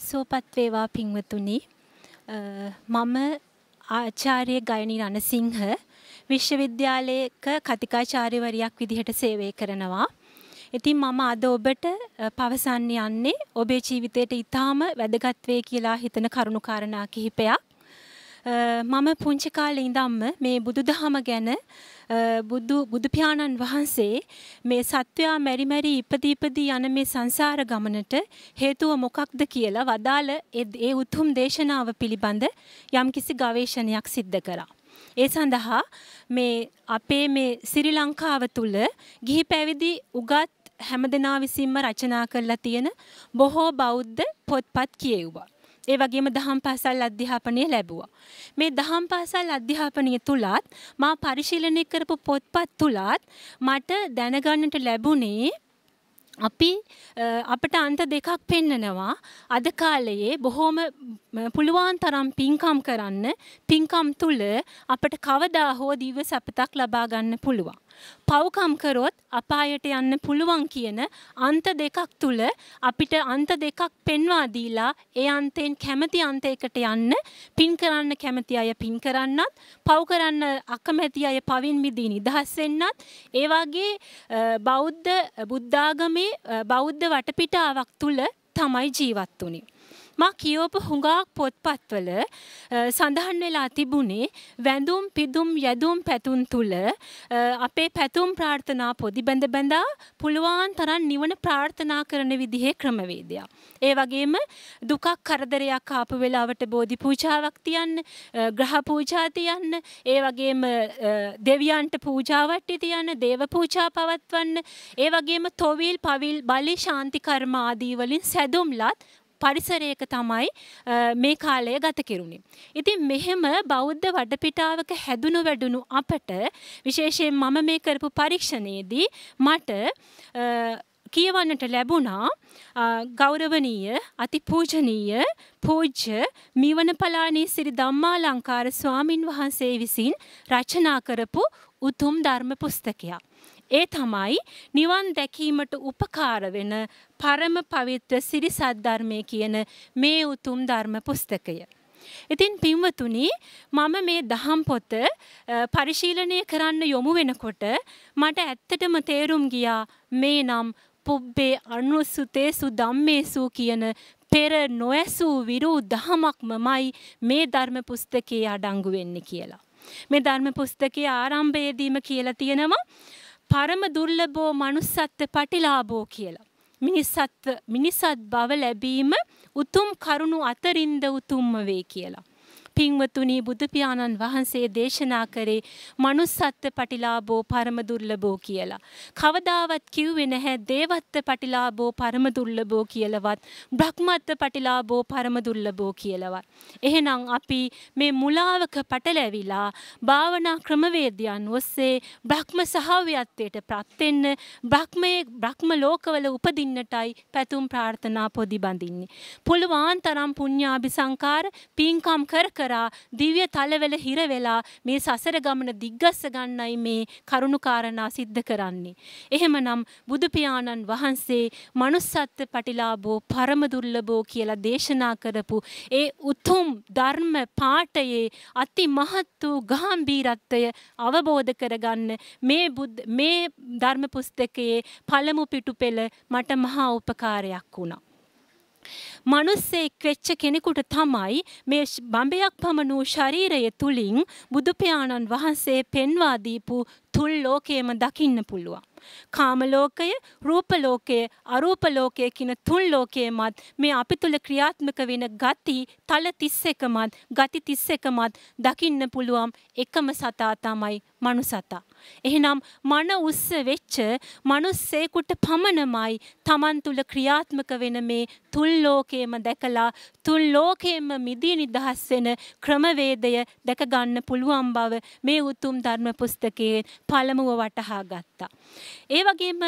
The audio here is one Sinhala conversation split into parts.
සුවපත් වේවා පින්වතුනි. මම ආචාර්ය ගයනී රණසිංහ විශ්වවිද්‍යාලයක කතිකාචාර්යවරියක් විදිහට සේවය කරනවා. ඉතින් මම අද ඔබට පවසන්න යන්නේ ඔබේ ජීවිතයට ඉතාම වැදගත් වේ කියලා හිතන කරුණු කාරණා කිහිපයක්. මම පුංචි කාලේ ඉඳන්ම මේ බුදුදහම ගැන බුදු පියාණන් වහන්සේ මේ සත්වයා මෙරි ඉපදී යන මේ සංසාර ගමනට හේතුව මොකක්ද කියලා වදාළ ඒ උතුම් දේශනාව පිළිබඳ යම්කිසි ගවේෂණයක් සිද්ධ කරා. ඒ සඳහා මේ අපේ මේ ශ්‍රී ලංකාව තුල ගිහි පැවිදි උගත් හැමදෙනා විසින්ම රචනා කරලා තියෙන බොහෝ බෞද්ධ පොත්පත් කියෙව්වා. ඒ වගේම දහම් පාසල් අධ්‍යාපනය ලැබුවා. මේ දහම් පාසල් අධ්‍යාපනය තුලත් මා පරිශීලනය කරපු පොත්පත් තුලත් මට දැනගන්නට ලැබුණේ අපිට අන්ත දෙකක් පෙන්නනවා. අද කාලයේ බොහොම පුළුවන් තරම් පින්කම් කරන්න, පින්කම් තුල අපිට කවදා හෝ දිව්‍ය සපතක් ලබා ගන්න පුළුවන්. පව්කම් කරොත් අපායට යන්න පුළුවන් කියන අන්ත දෙකක් තුල අපිට අන්ත දෙකක් පෙන්වා දීලා ඒ අන්තෙන් කැමැති අන්තයකට යන්න, පින් කරන්න කැමැති අය පින් කරන්නත්, පව් කරන්න අකමැති අය පවින් මිදී නිදහස් වෙන්නත්, ඒ වගේ බුද්ධාගමේ බෞද්ධ වටපිටාවක් තුල තමයි ජීවත් වුනේ. මා කියවපු හුඟක් පොත්පත්වල සඳහන් වෙලා තිබුණේ වැඳුම් පිදුම් යදුම් පැතුම් තුල අපේ පැතුම් ප්‍රාර්ථනා පොදි බඳ පුළුවන් තරම් නිවන ප්‍රාර්ථනා කරන විදිහේ ක්‍රමවේදයක්. ඒ වගේම දුකක් කරදරයක් ආපු වෙලාවට බෝධි පූජාවක් තියන්න, ග්‍රහ පූජා තියන්න, ඒ වගේම දෙවියන්ට පූජා වට්ටි තියන්න, දේව පූජා පවත්වන්න, ඒ වගේම තොවිල් පවිල් බලි ශාන්ති කර්ම ආදී වලින් සැදුම්ලත් පරිසරයක තමයි මේ කාලය ගත කෙරුණේ. ඉතින් මෙහෙම බෞද්ධ වටපිටාවක හැදුණු වැඩුණු අපට විශේෂයෙන් මම මේ කරපු පරීක්ෂණයේදී මට කියවන්නට ලැබුණා ගෞරවනීය අතිපූජනීය පූජ්‍ය මිවනපලානී සිරි ධම්මාලංකාර ස්වාමින් වහන්සේ විසින් රචනා කරපු උතුම් ධර්ම පුස්තකයක්. ඒ තමයි නිවන් දැකීමට උපකාර වෙන පරම පවිත්‍ර සිරි සද්ධර්මයේ කියන මේ උතුම් ධර්ම පුස්තකය. ඉතින් පින්වතුනි, මම මේ දහම් පොත පරිශීලනය කරන්න යොමු වෙනකොට මට ඇත්තටම තේරුම් ගියා මේ නම් පුබ්බේ අනුසුතේසු ධම්මේසු කියන පෙර නොඇසූ විරූ දහමක්මයි මේ ධර්ම පුස්තකයේ අඩංගු වෙන්නේ කියලා. මේ ධර්ම පුස්තකයේ ආරම්භයේදීම කියලා තියෙනවා පරම දුර්ලභෝ manussත්ත්ව පටිලාභෝ කියලා. මිනිසත් බව ලැබීම උතුම් කරුණු අතරින්ද උතුම්ම වේ කියලා. පින්වතුනි, බුදු පියාණන් වහන්සේ දේශනා කරේ manussත්ත්ව පටිලාභෝ පරම දුර්ලභෝ කියලා. කවදාවත් කිව්වේ නැහැ දේවත්ව පටිලාභෝ පරම දුර්ලභෝ කියලාවත්, බ්‍රහ්මත්ව පටිලාභෝ පරම දුර්ලභෝ කියලාවත්. එහෙනම් අපි මේ මුලාවක පටලැවිලා භාවනා ක්‍රමවේදයන් ඔස්සේ බ්‍රහ්ම සහව්‍යත්වයට ප්‍රත් වෙන්න, බ්‍රහ්ම ලෝකවල උපදින්නටයි පැතුම් ප්‍රාර්ථනා පොදි බඳින්නේ. පුළුවන් තරම් පුණ්‍යාභිසංකාර පින්කම් කර දිව්‍ය තලවල හිර වෙලා මේ සසර ගමන දිග්ගස්ස ගන්නයි මේ කරුණු කාරණා සිද්ධ කරන්නේ. එහෙමනම් බුදු පියාණන් වහන්සේ manussත්ත්ව පටිලාභෝ පරම දුර්ලභෝ කියලා දේශනා කරපු ඒ උතුම් ධර්ම පාඨයේ අති මහත් වූ ගැඹීරත්වය අවබෝධ කරගන්න මේ ධර්ම පුස්තකයේ පළමු පිටුපෙළ මට මහා උපකාරයක් වුණා. මනුස්සෙක් වෙච්ච කෙනෙකුට තමයි මේ බඹයක් පමණ වූ ශරීරය තුලින් බුදු පියාණන් වහන්සේ පෙන්වා දීපු තුල් ලෝකයේම දකින්න පුළුවන්. කාම ලෝකය, රූප ලෝකය, අරූප ලෝකය කියන තුන් ලෝකයේමත් මේ අපි තුල ක්‍රියාත්මක වෙන ගති තල 31මත් ගති 31මත් දකින්න පුළුවන් එකම සතා තමයි මනුසතා. එහෙනම් මන උස්ස වෙච්ච මනුස්සයෙකුට පමණමයි Taman තුල ක්‍රියාත්මක වෙන මේ තුන් ලෝකයේම දැකලා තුන් ලෝකයේම මිදී නිදහස් වෙන ක්‍රමවේදය දැක ගන්න පුළුවන් බව මේ උතුම් ධර්ම පුස්තකයේ පළමුව වටහා ගත්තා. ඒ වගේම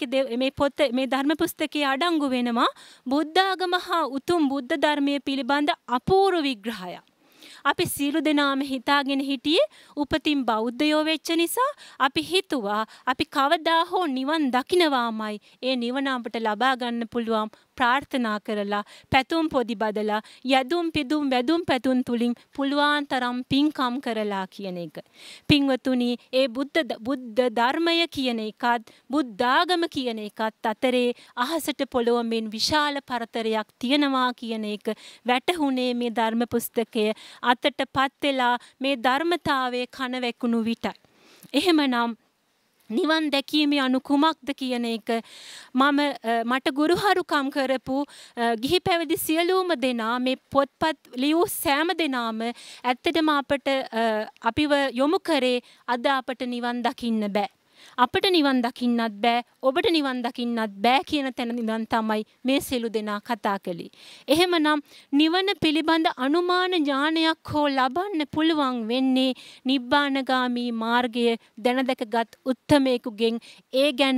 මේ ධර්ම පුස්තකයේ අඩංගු වෙනවා බුද්ධාගම හා උතුම් බුද්ධ ධර්මයේ පිළිබඳ අපූර්ව විග්‍රහයක්. අපි සියලු දෙනාම හිතාගෙන හිටියේ උපතින් බෞද්ධයෝ වෙච්ච නිසා අපි හිතුවා අපි කවදා හෝ නිවන් දකින්නවාමයි. ඒ නිවන අපට ලබා ගන්න පුළුවන් ප්‍රාර්ථනා කරලා පැතුම් පොදි බදලා යදුම් පිදුම් වැදුම් පැතුම් තුලින් පුළුවන් තරම් පින්කම් කරලා කියන එක. පින්වතුනි ඒ බුද්ධ ධර්මය කියන එකත් බුද්ධාගම කියන එකත් අතරේ අහසට පොළොවෙන් විශාල පරතරයක් තියෙනවා කියන එක වැටහුනේ මේ ධර්ම පුස්තකය අතටපත් වෙලා මේ ධර්මතාවයේ කන වැකුණු විටයි. එහෙමනම් නිවන් දැකීමේ අනු කුමක්ද කියන එක මට ගුරුහරුකම් කරපු ගිහි පැවිදි සියලුම දෙනා මේ පොත්පත් ලියූ සෑම දෙනාම ඇත්තටම අපිව යොමු කරේ අද අපට නිවන් දකින්න බෑ. අපට නිවන් දකින්නත් බෑ, ඔබට නිවන් දකින්නත් බෑ කියන තැන ඉඳන් තමයි මේ සියලු දෙනා කතා කළේ. එහෙමනම් නිවන පිළිබඳ අනුමාන ඥානයක් හෝ ලබන්න පුළුවන් වෙන්නේ නිබ්බානගාමී මාර්ගය දැනදකගත් උත්තමයෙකුගෙන් ඒ ගැන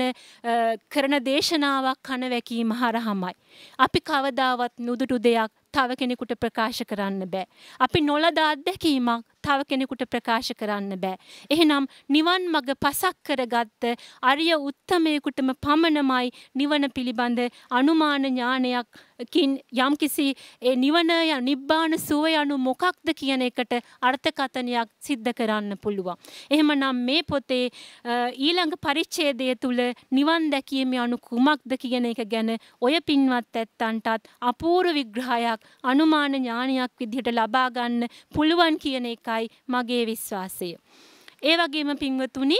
කරන දේශනාවක් කන වැකීම හරහමයි. අපි කවදාවත් නුදුටු දෙයක් තව කෙනෙකුට ප්‍රකාශ කරන්න බෑ. අපි නොලද අත්දැකීමක් තව කෙනෙකුට ප්‍රකාශ කරන්න බෑ. එහෙනම් නිවන් මඟ පසක් කරගත්ත අරිය උත්තමයෙකුටම පමණමයි නිවන පිළිබඳ අනුමාන ඥානයකින් යම්කිසි ඒ නිවන නිබ්බාන සුවය යනු මොකක්ද කියන එකට අර්ථකථනයක් සිද්ධ කරන්න පුළුවන්. එහෙමනම් මේ පොතේ ඊළඟ පරිච්ඡේදය තුල නිවන් දැකීමේ අනු කුමක්ද කියන එක ගැන ඔය පින්වත් ඇත්තන්ටත් අපූර්ව විග්‍රහයක් අනුමාන ඥානයක් විදිහට ලබා ගන්න පුළුවන් කියන එකයි මගේ විශ්වාසය. ඒ වගේම පින්වතුනි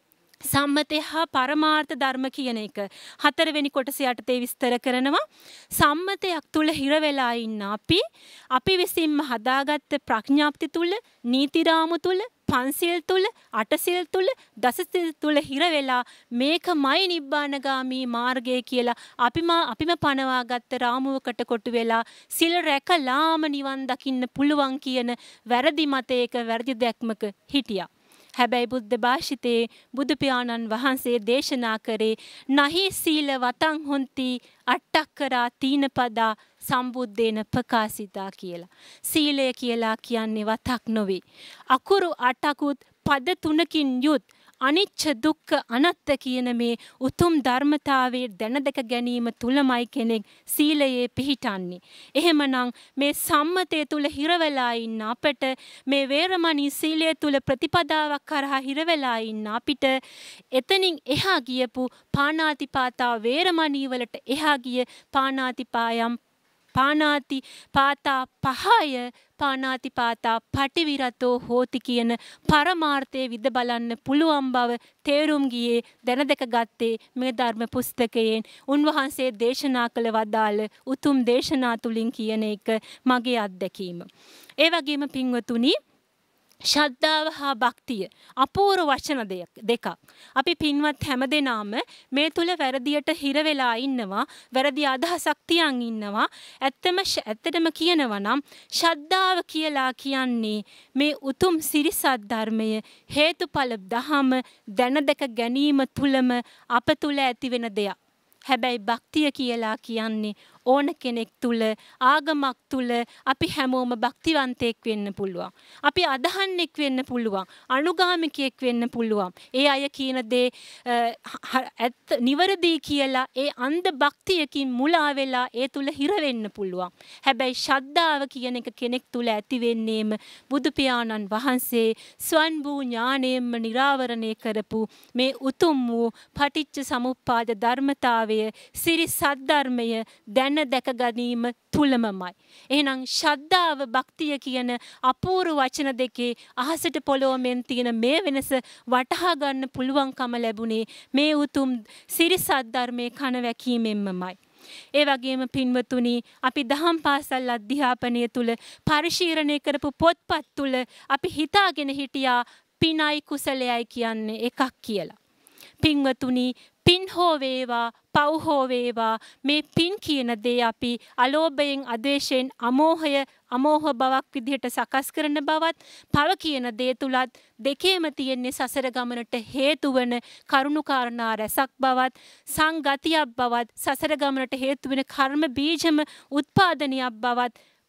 සම්මතය හා පරමාර්ථ ධර්ම කියන එක 4 වෙනි කොටස යටතේ විස්තර කරනවා. සම්මතයක් තුල හිර වෙලා ඉන්න අපි විසින්ම හදාගත්ත ප්‍රඥාප්ති තුල, නීති රාමු තුල, පන්සිල් තුල, අටසිල් තුල, දසසිල් තුල හිර වෙලා මේකමයි නිබ්බානගාමී මාර්ගය කියලා අපිම පනවාගත්ත රාමුවකට කොටු වෙලා සිල් රැකලාම නිවන් දකින්න පුළුවන් කියන වැරදි මතයක වැරදි දැක්මක හිටියා. හැබැයි බුද්ධ භාෂිතේ බුදු පියාණන් වහන්සේ දේශනා කරේ නහි සීල වතං හොಂತಿ අට්ඨක්කරා තීනපදා සම්බුද්දේන ප්‍රකාශිතා කියලා. සීලය කියලා කියන්නේ වතක් නොවේ. අකුරු 8කුත් පද 3කින් යුත් අනිච්ච දුක්ඛ අනත්ත කියන මේ උතුම් ධර්මතාවයේ දැනදක ගැනීම තුලමයි කෙනෙක් සීලයේ පිහිටන්නේ. එහෙමනම් මේ සම්මතය තුල හිර වෙලා ඉන්න අපට මේ වේරමණී සීලය තුල ප්‍රතිපදාවක් කරහා හිර වෙලා ඉන්න අපිට එතනින් එහා ගියපු පාණාතිපාතා වේරමණී වලට එහා ගිය පාණාතිපාතා පහය පාණාතිපාතා පටිවිරතෝ හෝති කියන පරමාර්ථයේ විද බලන්න පුළුවන් බව තේරුම් ගියේ දැනදක ගත්තේ මේ ධර්ම පුස්තකයෙන් උන්වහන්සේ දේශනා කළ වදාළ උතුම් දේශනා තුලින් කියන එක මගේ අත්දැකීම. ඒ වගේම පින්වතුනි ශ්‍රද්ධාව හා භක්තිය අපූර්ව වචන දෙකක්. අපි පින්වත් හැමදෙනාම මේ තුල වැරදියට හිර වෙලා ඉන්නවා, වැරදි අදහසක් තියන් ඉන්නවා. ඇත්තටම කියනවා නම් ශ්‍රද්ධාව කියලා කියන්නේ මේ උතුම් සිරිසත් ධර්මය හේතුඵල දහම දැනදක ගැනීම තුලම අප තුල ඇති වෙන දෙයක්. හැබැයි භක්තිය කියලා කියන්නේ ඕන කෙනෙක් තුල ආගමක් තුල අපි හැමෝම භක්තිවන්තයෙක් වෙන්න පුළුවන්. අපි අදහන්නෙක් වෙන්න පුළුවන්. අනුගාමිකයෙක් වෙන්න පුළුවන්. ඒ අය කියන දේ නිවැරදි කියලා ඒ අන්ධ භක්තියකින් මුලා වෙලා ඒ තුල හිර වෙන්න පුළුවන්. හැබැයි ශ්‍රද්ධාව කියන එක කෙනෙක් තුල ඇති වෙන්නේම බුදු පියාණන් වහන්සේ ස්වයංභූ ඥාණයෙන්ම නිරාවරණය කරපු මේ උතුම් වූ පටිච්ච සමුප්පාද ධර්මතාවය සිරි සද්ධර්මය දැන දැක ගැනීම තුලමයි. එහෙනම් ශ්‍රද්ධාව භක්තිය කියන අපූර්ව වචන දෙකේ අහසට පොළොවෙන් තියෙන මේ වෙනස වටහා ගන්න පුළුවන්කම ලැබුණේ මේ උතුම් සිරිසත් ධර්මයේ කන වැකීමෙන්මයි. ඒ වගේම පින්වතුනි අපි දහම් පාසල් අධ්‍යාපනය තුල පරිශීලනය කරපු පොත්පත් තුල අපි හිතාගෙන හිටියා පිනයි කුසලයයි කියන්නේ එකක් කියලා. පින්වතුනි පින් හෝ වේවා පව් හෝ වේවා මේ පින් කියන දේ අපි අලෝභයෙන් අද්වේෂයෙන් අමෝහ බවක් විදිහට සකස් කරන බවත් පව කියන දේ තුලත් දෙකේම තියෙන්නේ සසර ගමනට හේතු වන කරුණු කාරණා රැසක් බවත් සංගතියක් බවත් සසර ගමනට හේතු වෙන කර්ම බීජම උත්පාදනයක් බවත්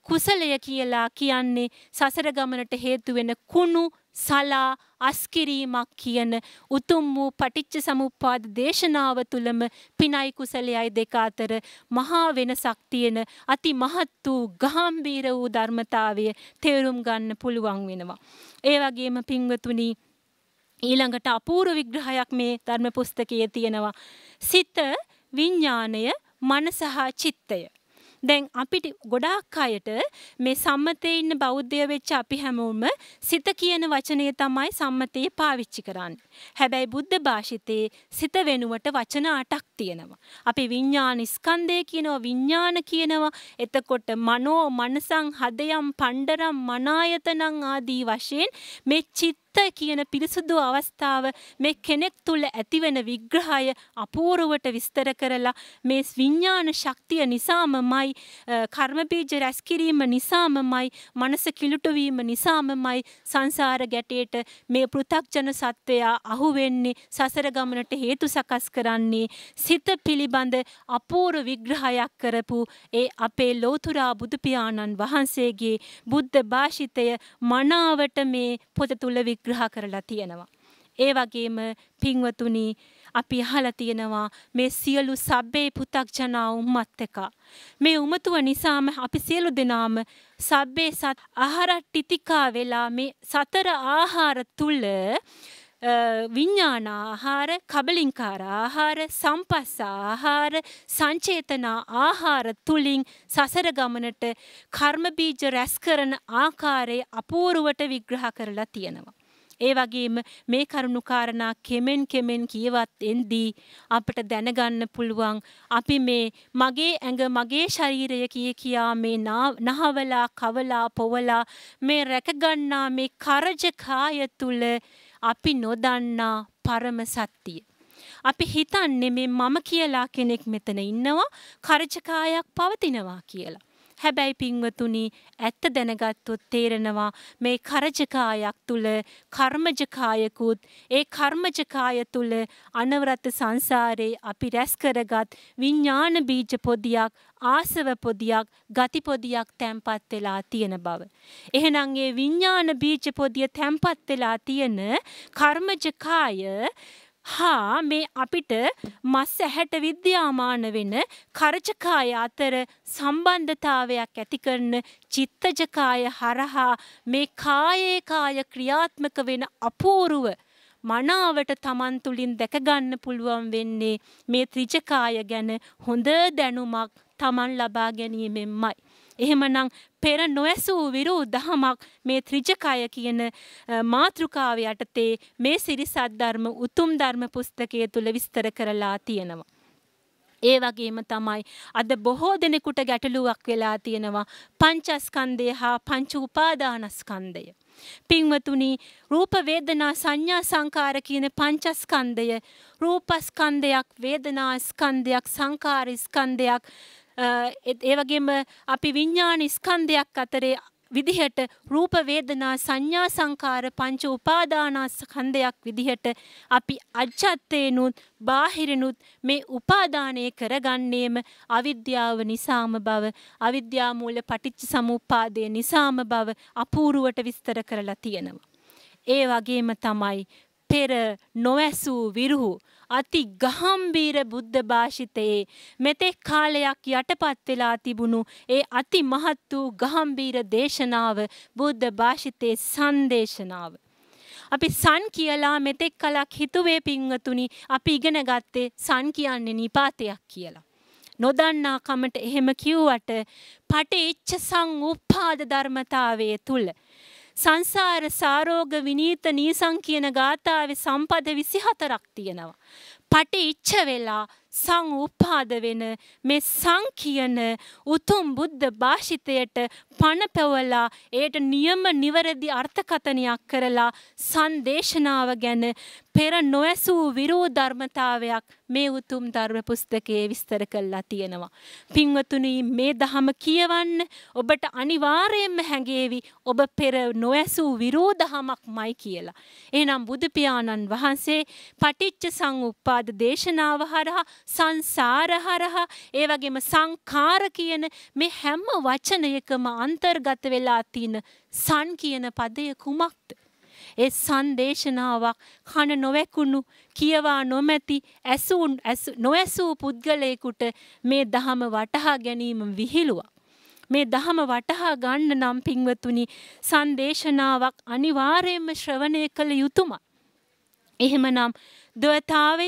කුසලය කියලා කියන්නේ සසර ගමනට හේතු වෙන කුණු සලා අස්කිරීමක් කියන උතුම් වූ පටිච්ච සමුප්පාද දේශනාව තුළම පිනයි කුසලයයි දෙක අතර මහා වෙනසක් තියෙන අති මහත් වූ ගාම්භීර වූ ධර්මතාවය තේරුම් ගන්න පුළුවන් වෙනවා. ඒ වගේම පින්වතුනි ඊළඟට අපූර්ව විග්‍රහයක් මේ ධර්ම පුස්තකයේ තියෙනවා. සිත, විඥාණය, මනස හා චිත්තය. දැන් අපිට ගොඩාක් අයට මේ සම්මතයේ ඉන්න බෞද්ධය වෙච්ච අපි හැමෝම සිත කියන වචනය තමයි සම්මතයේ පාවිච්චි කරන්නේ. හැබැයි බුද්ධ භාෂිතයේ සිත වෙනුවට වචන 8ක් තියෙනවා. අපි විඥාන ස්කන්ධය කියනවා, විඥාන කියනවා. එතකොට මනෝ, මනසං, හදයන්, පණ්ඩරම්, මනායතනං ආදී වශයෙන් මේ චිත්ත කියන පිරිසුදු අවස්ථාව මේ කෙනෙක් තුළ ඇතිවෙන විග්‍රහය අපූර්වට විස්තර කරලා මේ විඥාන ශක්තිය නිසාමයි, කර්ම බීජ රැස් කිරීම නිසාමයි, මනස කිලුට වීම නිසාමයි සංසාර ගැටේට මේ පෘථග්ජන සත්වයා අහු වෙන්නේ, සසර ගමනට හේතු සකස් කරන්නේ. සිත පිළිබඳ අපූර්ව විග්‍රහයක් කරපු ඒ අපේ ලෝතුරා බුදු පියාණන් වහන්සේගේ බුද්ධ භාෂිතය මනාවට මේ පොත තුළ විග්‍රහ කරලා තියෙනවා. ඒ වගේම පින්වතුනි අපි අහලා තියෙනවා මේ සියලු සබ්බේ පු탁ජනා උම්මත්තක. මේ උමතුව නිසාම අපි සියලු දෙනාම සබ්බේ සත් ආහාරට්ටිතිකා වෙලා මේ සතර ආහාර තුල විඥාන ආහාර, කබලින්කාර ආහාර, සම්පස්ස ආහාර, සංචේතන ආහාර තුලින් සසර ගමනට කර්ම බීජ රැස් කරන ආකාරය අපූර්වට විග්‍රහ කරලා තියෙනවා. ඒ වගේම මේ කරුණු කාරණා කෙමෙන් කියවත් එන්දී අපිට දැනගන්න පුළුවන් අපි මේ මගේ ඇඟ, මගේ ශරීරය කියා මේ නහවලා, කවලා, පොවලා මේ රැකගන්නා මේ කරජ කාය තුල අපි නොදන්නා පරම සත්‍යය. අපි හිතන්නේ මේ මම කියලා කෙනෙක් මෙතන ඉන්නවා, කරජ කායක් පවතිනවා කියලා. හැබැයි පින්වතුනි ඇත්ත දැනගත්තොත් තේරෙනවා මේ කරජ කායක් තුල කර්මජ කායකුත්, ඒ කර්මජ කාය තුල අනවරත සංසාරේ අපි රැස් කරගත් විඥාන බීජ පොදියක්, ආසව පොදියක්, ගති පොදියක් තැම්පත් වෙලා තියෙන බව. එහෙනම් ඒ විඥාන බීජ පොදිය තැම්පත් වෙලා තියෙන කර්මජ කාය හා මේ අපිට මස් ඇහැට විද්‍යාමාන වෙන කරජකාය අතර සම්බන්ධතාවයක් ඇති කරන චිත්තජකාය හරහා මේ කායේ කාය ක්‍රියාත්මක වෙන අපූර්ව මනාවට Taman තුලින් දැක ගන්න පුළුවන් වෙන්නේ මේ ත්‍රිජකාය ගැන හොඳ දැනුමක් Taman ලබා ගැනීමෙන්මයි. එහෙමනම් පෙර නොඇසූ විරූ දහමක් මේ ත්‍රිජකය කියන මාතෘකාව යටතේ මේ සිරිසත් ධර්ම උතුම් ධර්ම පුස්තකයේ තුල විස්තර කරලා තියෙනවා. ඒ වගේම තමයි අද බොහෝ දෙනෙකුට ගැටලුවක් වෙලා තියෙනවා පංචස්කන්ධය හා පංච උපාදානස්කන්ධය. පින්වතුනි රූප වේදනා සංඥා සංකාර කියන පංචස්කන්ධය රූපස්කන්ධයක්, වේදනා ස්කන්ධයක්, සංකාර ස්කන්ධයක්, ඒ වගේම අපි විඥාන ස්කන්ධයක් අතරේ විදිහට රූප වේදනා සංඥා සංකාර පංච උපාදානස්කන්ධයක් විදිහට අපි අජත්තේනුත් බාහිරිනුත් මේ උපාදානය කරගන්නේම අවිද්‍යාව නිසාම බව, අවිද්‍යා මූල පටිච්ච සමුප්පාදය නිසාම බව අපූර්වට විස්තර කරලා තියෙනවා. ඒ වගේම තමයි පෙර නොඇසූ විරුහු අති ගාම්භීර බුද්ධ භාෂිතයේ මෙතෙක් කාලයක් යටපත් වෙලා තිබුණු ඒ අති මහත් වූ ගාම්භීර දේශනාව බුද්ධ භාෂිතයේ සංදේශනාව. අපි සන් කියලා මෙතෙක් කලක් හිතුවේ පින්වතුනි අපි ඉගෙන ගත්තේ සන් කියන්නේ නිපාතයක් කියලා. නොදන්නා කමට එහෙම කිව්වට පටිච්ච සමුප්පාද ධර්මතාවයේ තුල සංසාර සාරෝග විනීත නීසං කියන ගාථාවේ සම්පද 24ක් තියෙනවා. පටිච්ච වෙලා සං උපාද වෙන මේ සං කියන උතුම් බුද්ධ භාෂිතයට පණ පැවලා ඒට නියම නිවැරදි අර්ථකථනයක් කරලා සංදේශනාව ගැන පෙර නොඇසූ විරෝ ධර්මතාවයක් මේ උතුම් ධර්ම පුස්තකයේ විස්තර කරලා තියෙනවා. පින්වතුනි මේ ධම කියවන්න ඔබට අනිවාර්යයෙන්ම හැඟේවි ඔබ පෙර නොඇසූ විරෝ ධමක්මයි කියලා. එහෙනම් බුදු පියාණන් වහන්සේ පටිච්ච සමුප්පාද දේශනාව හරහා සංසාර හරහා ඒ වගේම සංඛාර කියන මේ හැම වචනයකම අන්තර්ගත වෙලා තියෙන සන් කියන පදය කුමක්ද? ඒ සංදේශනාවක් කන නොවැකුණු කියවා නොමැති නොඇසූ පුද්ගලයෙකුට මේ දහම වටහා ගැනීම විහිළුවක්. මේ දහම වටහා ගන්න නම් පින්වතුනි සංදේශනාවක් අනිවාර්යයෙන්ම ශ්‍රවණය කළ යුතුමයි. එහෙමනම් ද්වතාවය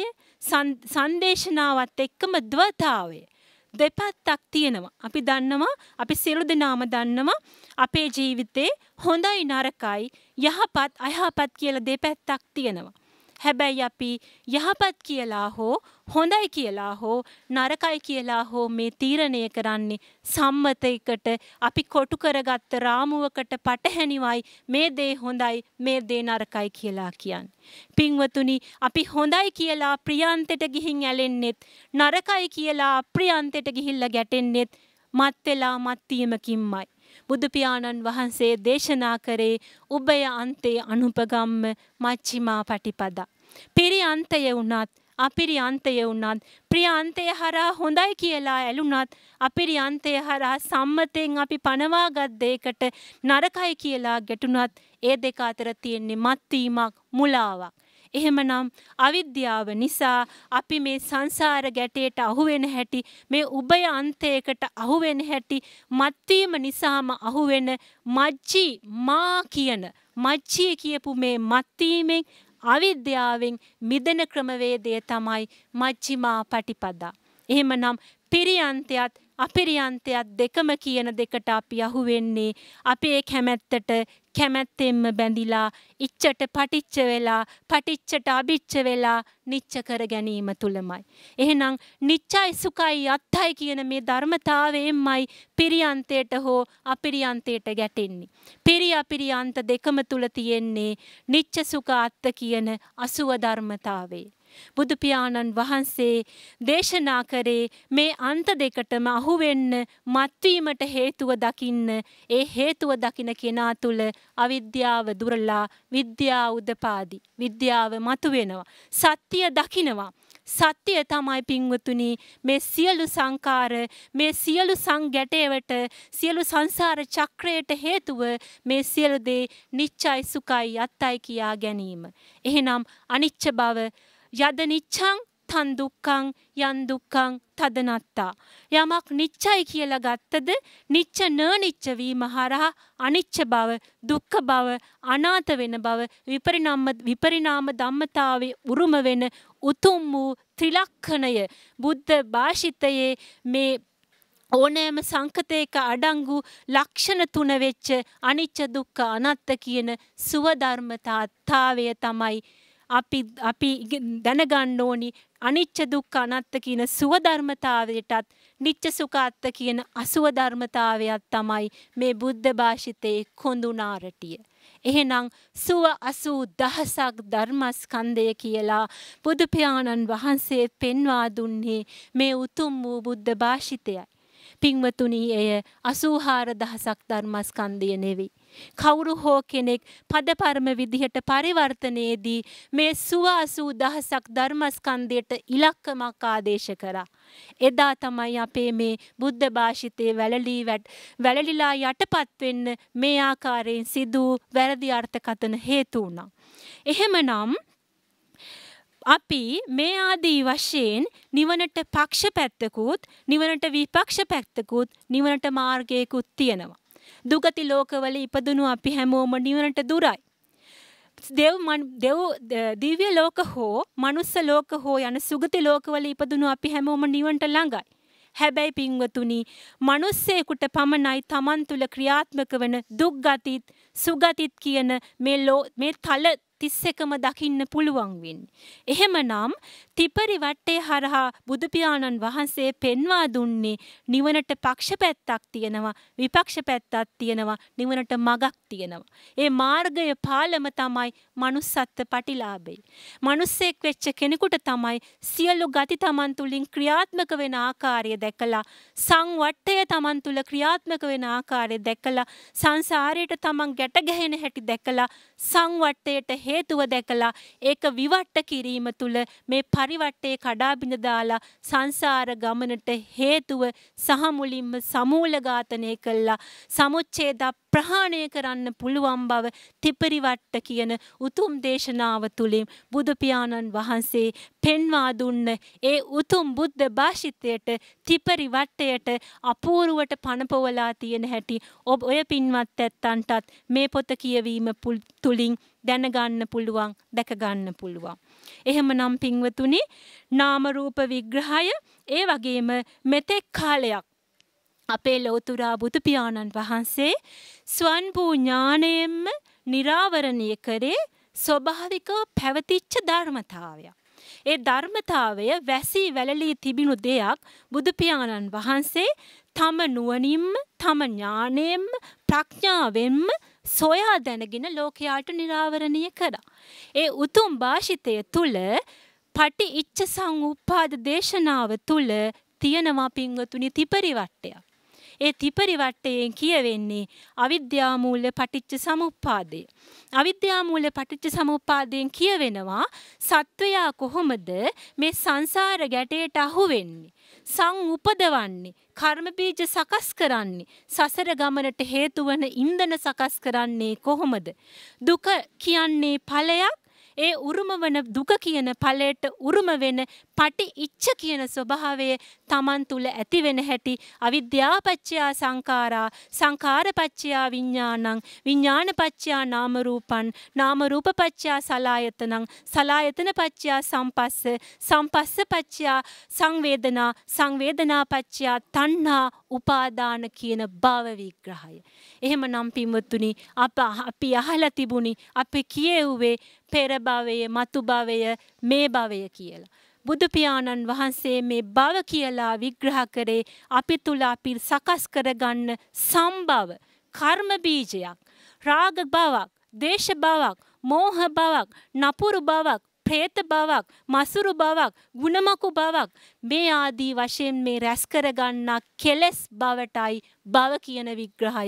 සංදේශනාවත් එක්කම ද්වතාවය දෙපැත්තක් තියෙනවා. අපි දන්නවා, අපි සියලු දෙනාම දන්නවා අපේ ජීවිතේ හොඳයි නරකයි යහපත් අයහපත් කියලා දෙපැත්තක් තියෙනවා. හැබැයි අපි යහපත් කියලා හෝ හොඳයි කියලා හෝ නරකයි කියලා හෝ මේ තීරණය කරන්නේ සම්මතයකට අපි කොටු කරගත්ත රාමුවකට පටහැනිවයි මේ දේ හොඳයි මේ දේ නරකයි කියලා කියන්නේ. පින්වතුනි අපි හොඳයි කියලා ප්‍රියන්තයට ගිහින් ඇලෙන්නෙත් නරකයි කියලා අප්‍රියන්තයට ගිහිල්ලා ගැටෙන්නෙත් මත් වෙලා මත්වීමකින්මයි. බුදු පියාණන් වහන්සේ දේශනා කරේ උභය අන්තේ අනුපගම්ම මච්චිමා පටිපදා. පිරි අන්තය වුණත් අපිරි අන්තය වුණත් ප්‍රිය අන්තය හරහා හොඳයි කියලා ඇලුනත් අපිරි අන්තය හරහා සම්මතයෙන් අපි පනවාගත් දෙයකට නරකයි කියලා ගැටුණත් ඒ දෙක අතර තියෙන්නේ මත්වීමක් මුලාවක්. එහෙමනම් අවිද්‍යාව නිසා අපි මේ සංසාර ගැටයට අහු වෙන හැටි මේ උභය අන්තයකට අහු වෙන හැටි මත්වීම නිසාම අහු වෙන මජ්ජි මා කියන මජ්ජි කියපු මේ මත්වීමෙන් අවිද්‍යාවෙන් මිදෙන ක්‍රමවේදය තමයි මජ්ක්‍ධිමා පටිපදා. එහෙමනම් පිරියන්තයත් අපිරියන්තයත් දෙකම කියන දෙකට අපි අහු වෙන්නේ අපේ කැමැත්තෙන්ම බැඳිලා ඉච්ඡට පටිච්ච වෙලා පටිච්චට අභිච්ච වෙලා නිච්ච කර ගැනීම තුලමයි. එහෙනම් නිච්චයි සුඛයි අත්තයි කියන මේ ධර්මතාවයෙන්මයි පිරියන්තයට හෝ අපිරියන්තයට ගැටෙන්නේ. අපිරියන්ත දෙකම තුල තියෙන්නේ නිච්ච සුඛ අත්ත කියන අසුව ධර්මතාවේ. බුදු පියාණන් වහන්සේ දේශනා කරේ මේ අන්ත දෙකටම අහු වෙන්න මත්වීමට හේතුව දකින්න ඒ හේතුව දකින කෙනා තුල අවිද්‍යාව දුරලා විද්‍යාව උදපාදි විද්‍යාව මතුවෙනවා සත්‍ය දකිනවා. සත්‍ය තමයි පින්වතුනි මේ සියලු සංකාර මේ සියලු සංගැටේවට සියලු සංසාර චක්‍රයට හේතුව මේ සියලු දේ නිච්චයි සුඛයි අත්තයි කියා ගැනීම. එහෙනම් අනිච්ච බව යද නිච්ඡං තන් දුක්ඛං යන් දුක්ඛං තදනත්තා. යමක් නිච්චයි කියලා ගත්තද නිච්ච නිච්ච වීම හරහා අනිච්ච බව දුක්ඛ බව අනාත වෙන බව විපරිණාම ධම්මතාවයේ උරුම වෙන උතුම් වූ ත්‍රිලක්ෂණය බුද්ධ භාෂිතයේ මේ ඕනෑම සංකතයක අඩංගු ලක්ෂණ තුන වෙච්ච අනිච්ච දුක්ඛ අනාත්ත කියන සුව ධර්මතාවය තමයි අපි දැනගන්න ඕනි. අනිච්ච දුක්ඛ අනාත්ත කියන සුව ධර්මතාවයටත් නිච්ච සුඛ අත්ත කියන අසුව ධර්මතාවයත් තමයි මේ බුද්ධ භාෂිතයේ කොඳුනාරටිය. එහෙනම් සුව 80000ක් ධර්මස්කන්ධය කියලා බුදු පියාණන් වහන්සේ පෙන්වා දුන්නේ මේ උතුම් වූ බුද්ධ භාෂිතයයි. පින්වතුනි එය 84000ක් ධර්මස්කන්ධය නෙවෙයි. කවුරු හෝ කෙනෙක් පදපරම විදිහට පරිවර්තනයේදී මේ සුව 80000ක් ධර්මස්කන්ධයට ඉලක්කමක් ආදේශ කරා. එදා තමයි අපේ මේ බුද්ධ භාෂිතයේ වැළලීලා යටපත් වෙන්න මේ ආකාරයෙන් සිදු වැරදි අර්ථකථන හේතු වුණා. එහෙමනම් අපි මේ ආදී වශයෙන් නිවනට පක්ෂ පැත්තකුත් නිවනට විපක්ෂ පැත්තකුත් නිවනට මාර්ගයකුත් තියෙනවා. දුගති ලෝකවල ඉපදුණු අපි හැමෝම නිවනට දුරයි. දිව්‍ය ලෝක හෝ මනුස්ස ලෝක හෝ යන සුගති ලෝකවල ඉපදුණු අපි හැමෝම නිවනට ළඟයි. හැබැයි පින්වතුනි මනුස්සයෙකුට පමණයි Taman තුල ක්‍රියාත්මක වන දුක්ගතිත් සුගතිත් කියන මේ තල 31ම දකින්න පුළුවන් වෙන්නේ. එහෙමනම් ත්‍රිපරි වටේ හරහා බුදු පියාණන් වහන්සේ පෙන්වා දුන්නේ නිවනට පක්ෂ පැත්තක් තියෙනවා විපක්ෂ පැත්තක් තියෙනවා නිවනට මගක් තියෙනවා. ඒ මාර්ගය පාලම තමයි manussත්ත්ව පටිලාභය. මිනිස්සෙක් වෙච්ච කෙනෙකුට තමයි සියලු ගති Taman තුලින් ක්‍රියාත්මක වෙන ආකාරය දැකලා සංවට්ටය Taman තුල ක්‍රියාත්මක වෙන ආකාරය දැකලා සංසාරයට Taman ගැට ගැහෙන හැටි දැකලා සංවට්ටයට හේතුව දැකලා ඒක විවට්ට කිරීම තුළ මේ පරිවට්ටේ කඩා බිඳ දාලා සංසාර ගමනට හේතුව සහ මුලින්ම සමූල ඝාතනය කළා සමුච්ඡේද ප්‍රහාණය කරන්න පුළුවන් බව තිපරිවට්ට කියන උතුම් දේශනාව තුළින් බුදු පියාණන් වහන්සේ පෙන්වා දුන්න ඒ උතුම් බුද්ධ භාෂිතයට තිපරිවට්ටයට අපූර්වට පනපවලා තියෙන හැටි ඔය පින්වත් ඇත්තන්ටත් මේ පොත කියවීම තුළින් දැනගන්න පුළුවන් දැක ගන්න පුළුවන්. එහෙමනම් පින්වතුනි නාම රූප විග්‍රහය ඒ වගේම මෙතෙක් කාලයක් අපේ ලෝතුරා බුදු පියාණන් වහන්සේ ස්වන්භූ ඥාණයෙන්ම නිරාවරණය කරේ ස්වභාවිකව පැවතිච්ච ධර්මතාවය. ඒ ධර්මතාවය වැසී වැළලී තිබුණු දෙයක් බුදු පියාණන් වහන්සේ තම නුවණින්ම තම ඥාණයෙන්ම ප්‍රඥාවෙන්ම සොයා දැනගෙන ලෝකයාට නිරාවරණය කළා. ඒ උතුම් භාෂිතය තුල පටිච්ච සමුප්පාද දේශනාව තුල තියෙනවා පින්වතුනි තිපරිවට්ටයක්. ඒ තිපරිවට්ටයෙන් කියවෙන්නේ අවිද්‍යා මූල පටිච්ච සමුප්පාදය. අවිද්‍යා මූල පටිච්ච සමුප්පාදයෙන් කියවෙනවා සත්වයා කොහොමද මේ සංසාර ගැටයට අහු වෙන්නේ? උපදවන්නේ කර්ම බීජ සකස් කරන්නේ සසර ගමනට හේතු වන ඉන්ධන සකස් කරන්නේ කොහොමද? දුක කියන්නේ ඵලයක්. ඒ උරුම වන දුක කියන ඵලයට උරුම වෙන පටිච්ච කියන ස්වභාවය Taman තුල ඇති වෙන හැටි අවිද්‍යාපච්චය සංඛාරා සංඛාරපච්චය විඥානං විඥානපච්චය නාම රූපං නාම රූපපච්චය සලආයතනං සලආයතනපච්චය සම්පස්ස සම්පස්සපච්චය සංවේදනා සංවේදනාපච්චය තණ්හා උපාදාන කියන භව විග්‍රහය. එහෙමනම් පින්වත්තුනි අපි අහලා තිබුණි අපි කියෙව්වේ පෙර භවය මතු භවය මේ භවය කියලා. බුදු පියාණන් වහන්සේ මේ භව කියලා විග්‍රහ කරේ අපි තුල අපි සකස් කරගන්න සම්භව කර්ම බීජයක් රාග භවක් දේශ භවක් මෝහ භවක් නපුරු භවක් ප්‍රේත භවක් මසුරු භවක් ගුණමකු භවක් මේ ආදී වශයෙන් මේ රැස් කරගන්නා කෙලස් භවටයි භව කියන විග්‍රහය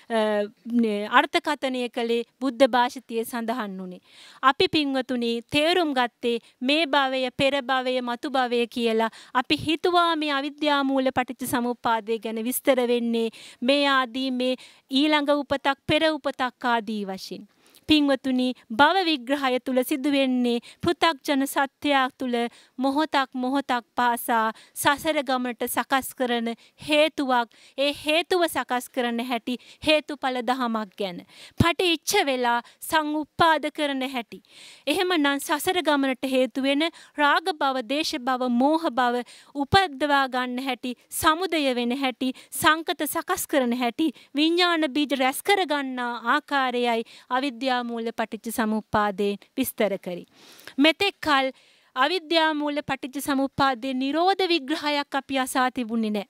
අර්ථකථනය කළේ බුද්ධ භාෂිතයේ සඳහන් වුණේ. අපි පින්වතුනි තේරුම් ගත්තේ මේ භවය පෙර භවය මතු භවය කියලා. අපි හිතුවා මේ අවිද්‍යා මූල පටිච්ච සමුප්පාදය ගැන විස්තර වෙන්නේ මේ ආදී මේ ඊළඟ උපතක් පෙර උපතක් ආදී වශයෙන්. පින්වතුනි භව විග්‍රහය තුල සිදුවෙන්නේ පෘථග්ජන සත්‍යයක් තුල මොහොතක් පාසා සසර ගමනට සකස් කරන හේතුවක් ඒ හේතුව සකස් කරන හැටි හේතුඵල දහමක් ගැන පටිච්ච වෙලා සංඋප්පාද කරන හැටි එහෙමනම් සසර ගමනට හේතු වෙන රාග භව දේශ භව මෝහ භව උපද්දවා ගන්න හැටි සමුදය වෙන හැටි සංකත සකස් කරන හැටි විඥාන බීජ රැස් කර ගන්නා ආකාරයයි අවිද්‍යා මූල පටිච්ච සමුප්පාදයෙන් විස්තර කරි. මෙතෙක් කල අවිද්‍යා මූල පටිච්ච සමුප්පාදයේ නිරෝධ විග්‍රහයක් අපි අසා තිබුණේ නැහැ.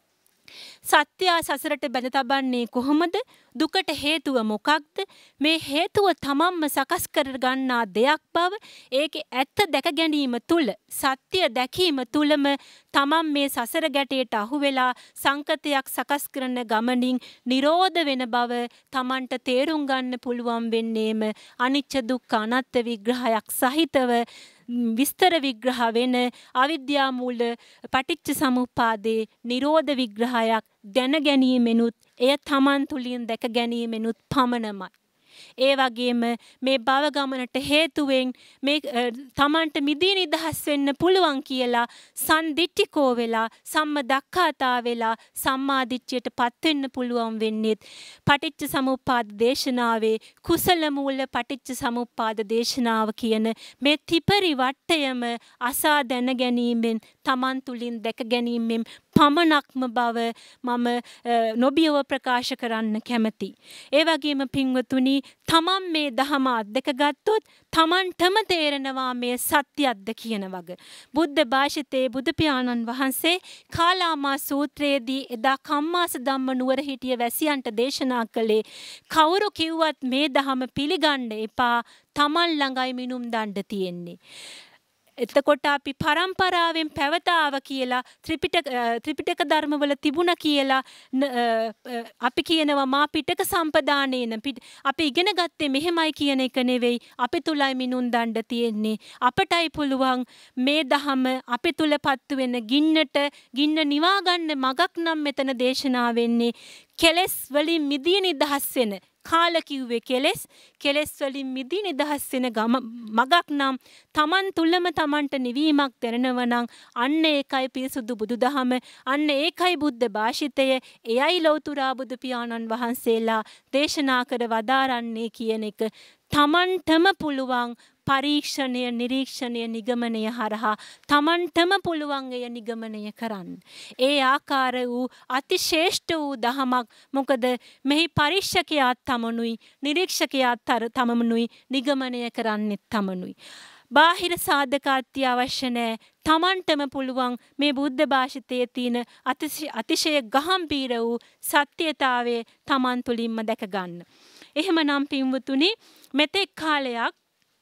සත්‍ය සසරට බැඳ තබන්නේ කොහොමද? දුකට හේතුව මොකක්ද? මේ හේතුව තමන්ම සකස් කර ගන්නා දෙයක් බව ඒකේ ඇත්ත දැක ගැනීම තුල සත්‍ය දැකීම තුලම තමන් මේ සසර ගැටයට අහු වෙලා සංකතයක් සකස් කරන ගමනින් නිරෝධ වෙන බව තමන්ට තේරුම් ගන්න පුළුවන් වෙන්නේම අනිච්ච දුක්ඛ අනාත්ම විග්‍රහයක් සහිතව විස්තර විග්‍රහ වෙන අවිද්‍යා මූල පටිච්ච සමුප්පාදේ නිරෝධ විග්‍රහයක් දැන ගැනීමෙනුත් එය තමන් තුලින් දැක ගැනීමෙනුත් පමණමයි. ඒ වගේම මේ භව ගමනට හේතුවෙන් මේ තමන්ට මිදී නිදහස් වෙන්න පුළුවන් කියලා සම්දිට්ඨිකෝ වෙලා සම්මදක්ඛාතා වෙලා සම්මාදිට්ඨියටපත් වෙන්න පුළුවන් වෙන්නේ පටිච්ච සමුප්පාද දේශනාවේ කුසල මූල පටිච්ච සමුප්පාද දේශනාව කියන මේ ත්‍රිපරිවට්ටයම අසා දැන ගැනීමෙන් තමන් තුලින් දැක ගැනීමෙන් පමණක්ම බව මම නොබියව ප්‍රකාශ කරන්න කැමතියි. ඒ වගේම පින්වතුනි තමන් මේ දහම අධ්‍යක ගත්තොත් තමන්ටම තේරෙනවා මේ සත්‍යයක්ද කියන වග. බුද්ධ භාෂිතයේ බුදු පියාණන් වහන්සේ කාලාමා සූත්‍රයේදී එදා කම්මාස ධම්ම නුවර හිටිය වැසියන්ට දේශනා කළේ කවුරු කිව්වත් මේ දහම පිළිගන්න එපා තමන් ළඟයි මිනුම් දණ්ඩ තියෙන්නේ. එතකොට අපි පරම්පරාවෙන් පැවතාව කියලා ත්‍රිපිටක ධර්මවල තිබුණා කියලා අපි කියනවා මා පිටක සම්පදානේන අපි ඉගෙන ගත්තේ මෙහෙමයි කියන එක නෙවෙයි. අපි තුලයි මිනුම් දණ්ඩ තියෙන්නේ. අපටයි පුළුවන් මේ දහම අපි තුල පත්තු වෙන ගින්න නිවා ගන්න මගක් නම් මෙතන දේශනා වෙන්නේ. කෙලස් වලින් මිදී නිදහස් වෙන කාල කිව්වේ කෙලස් වලින් මිදී නිදහස් වෙන මගක් නම් Taman තුලම Tamanට නිවීමක් දැනෙනවා නම් අන්න ඒකයි පිරිසුදු බුදුදහම, අන්න ඒකයි බුද්ධ භාෂිතය, එයයි ලෞතුරා බුදු පියාණන් වහන්සේලා දේශනා කර වදාරන්නේ කියන එක Tamanටම පුළුවන්. පරීක්ෂණය, නිරීක්ෂණය, නිගමනය හරහා Tamanටම පුළුවන් එය නිගමනය කරන්න. ඒ ආකාර වූ අතිශේෂ්ඨ වූ දහමක්. මොකද මෙහි පරීක්ෂකයාත් තමනුයි, නිරීක්ෂකයාත් තමනුයි, නිගමනය කරන්නෙත් තමනුයි. බාහිර සාධක අත්‍යවශ්‍ය නැහැ. Tamanටම පුළුවන් මේ බුද්ධ භාෂිතයේ තියෙන අතිශය ගහම්බීර වූ සත්‍යතාවයේ Taman තුලින්ම දැක ගන්න. එහෙමනම් පින්වතුනි, මෙතෙක් කාලයක්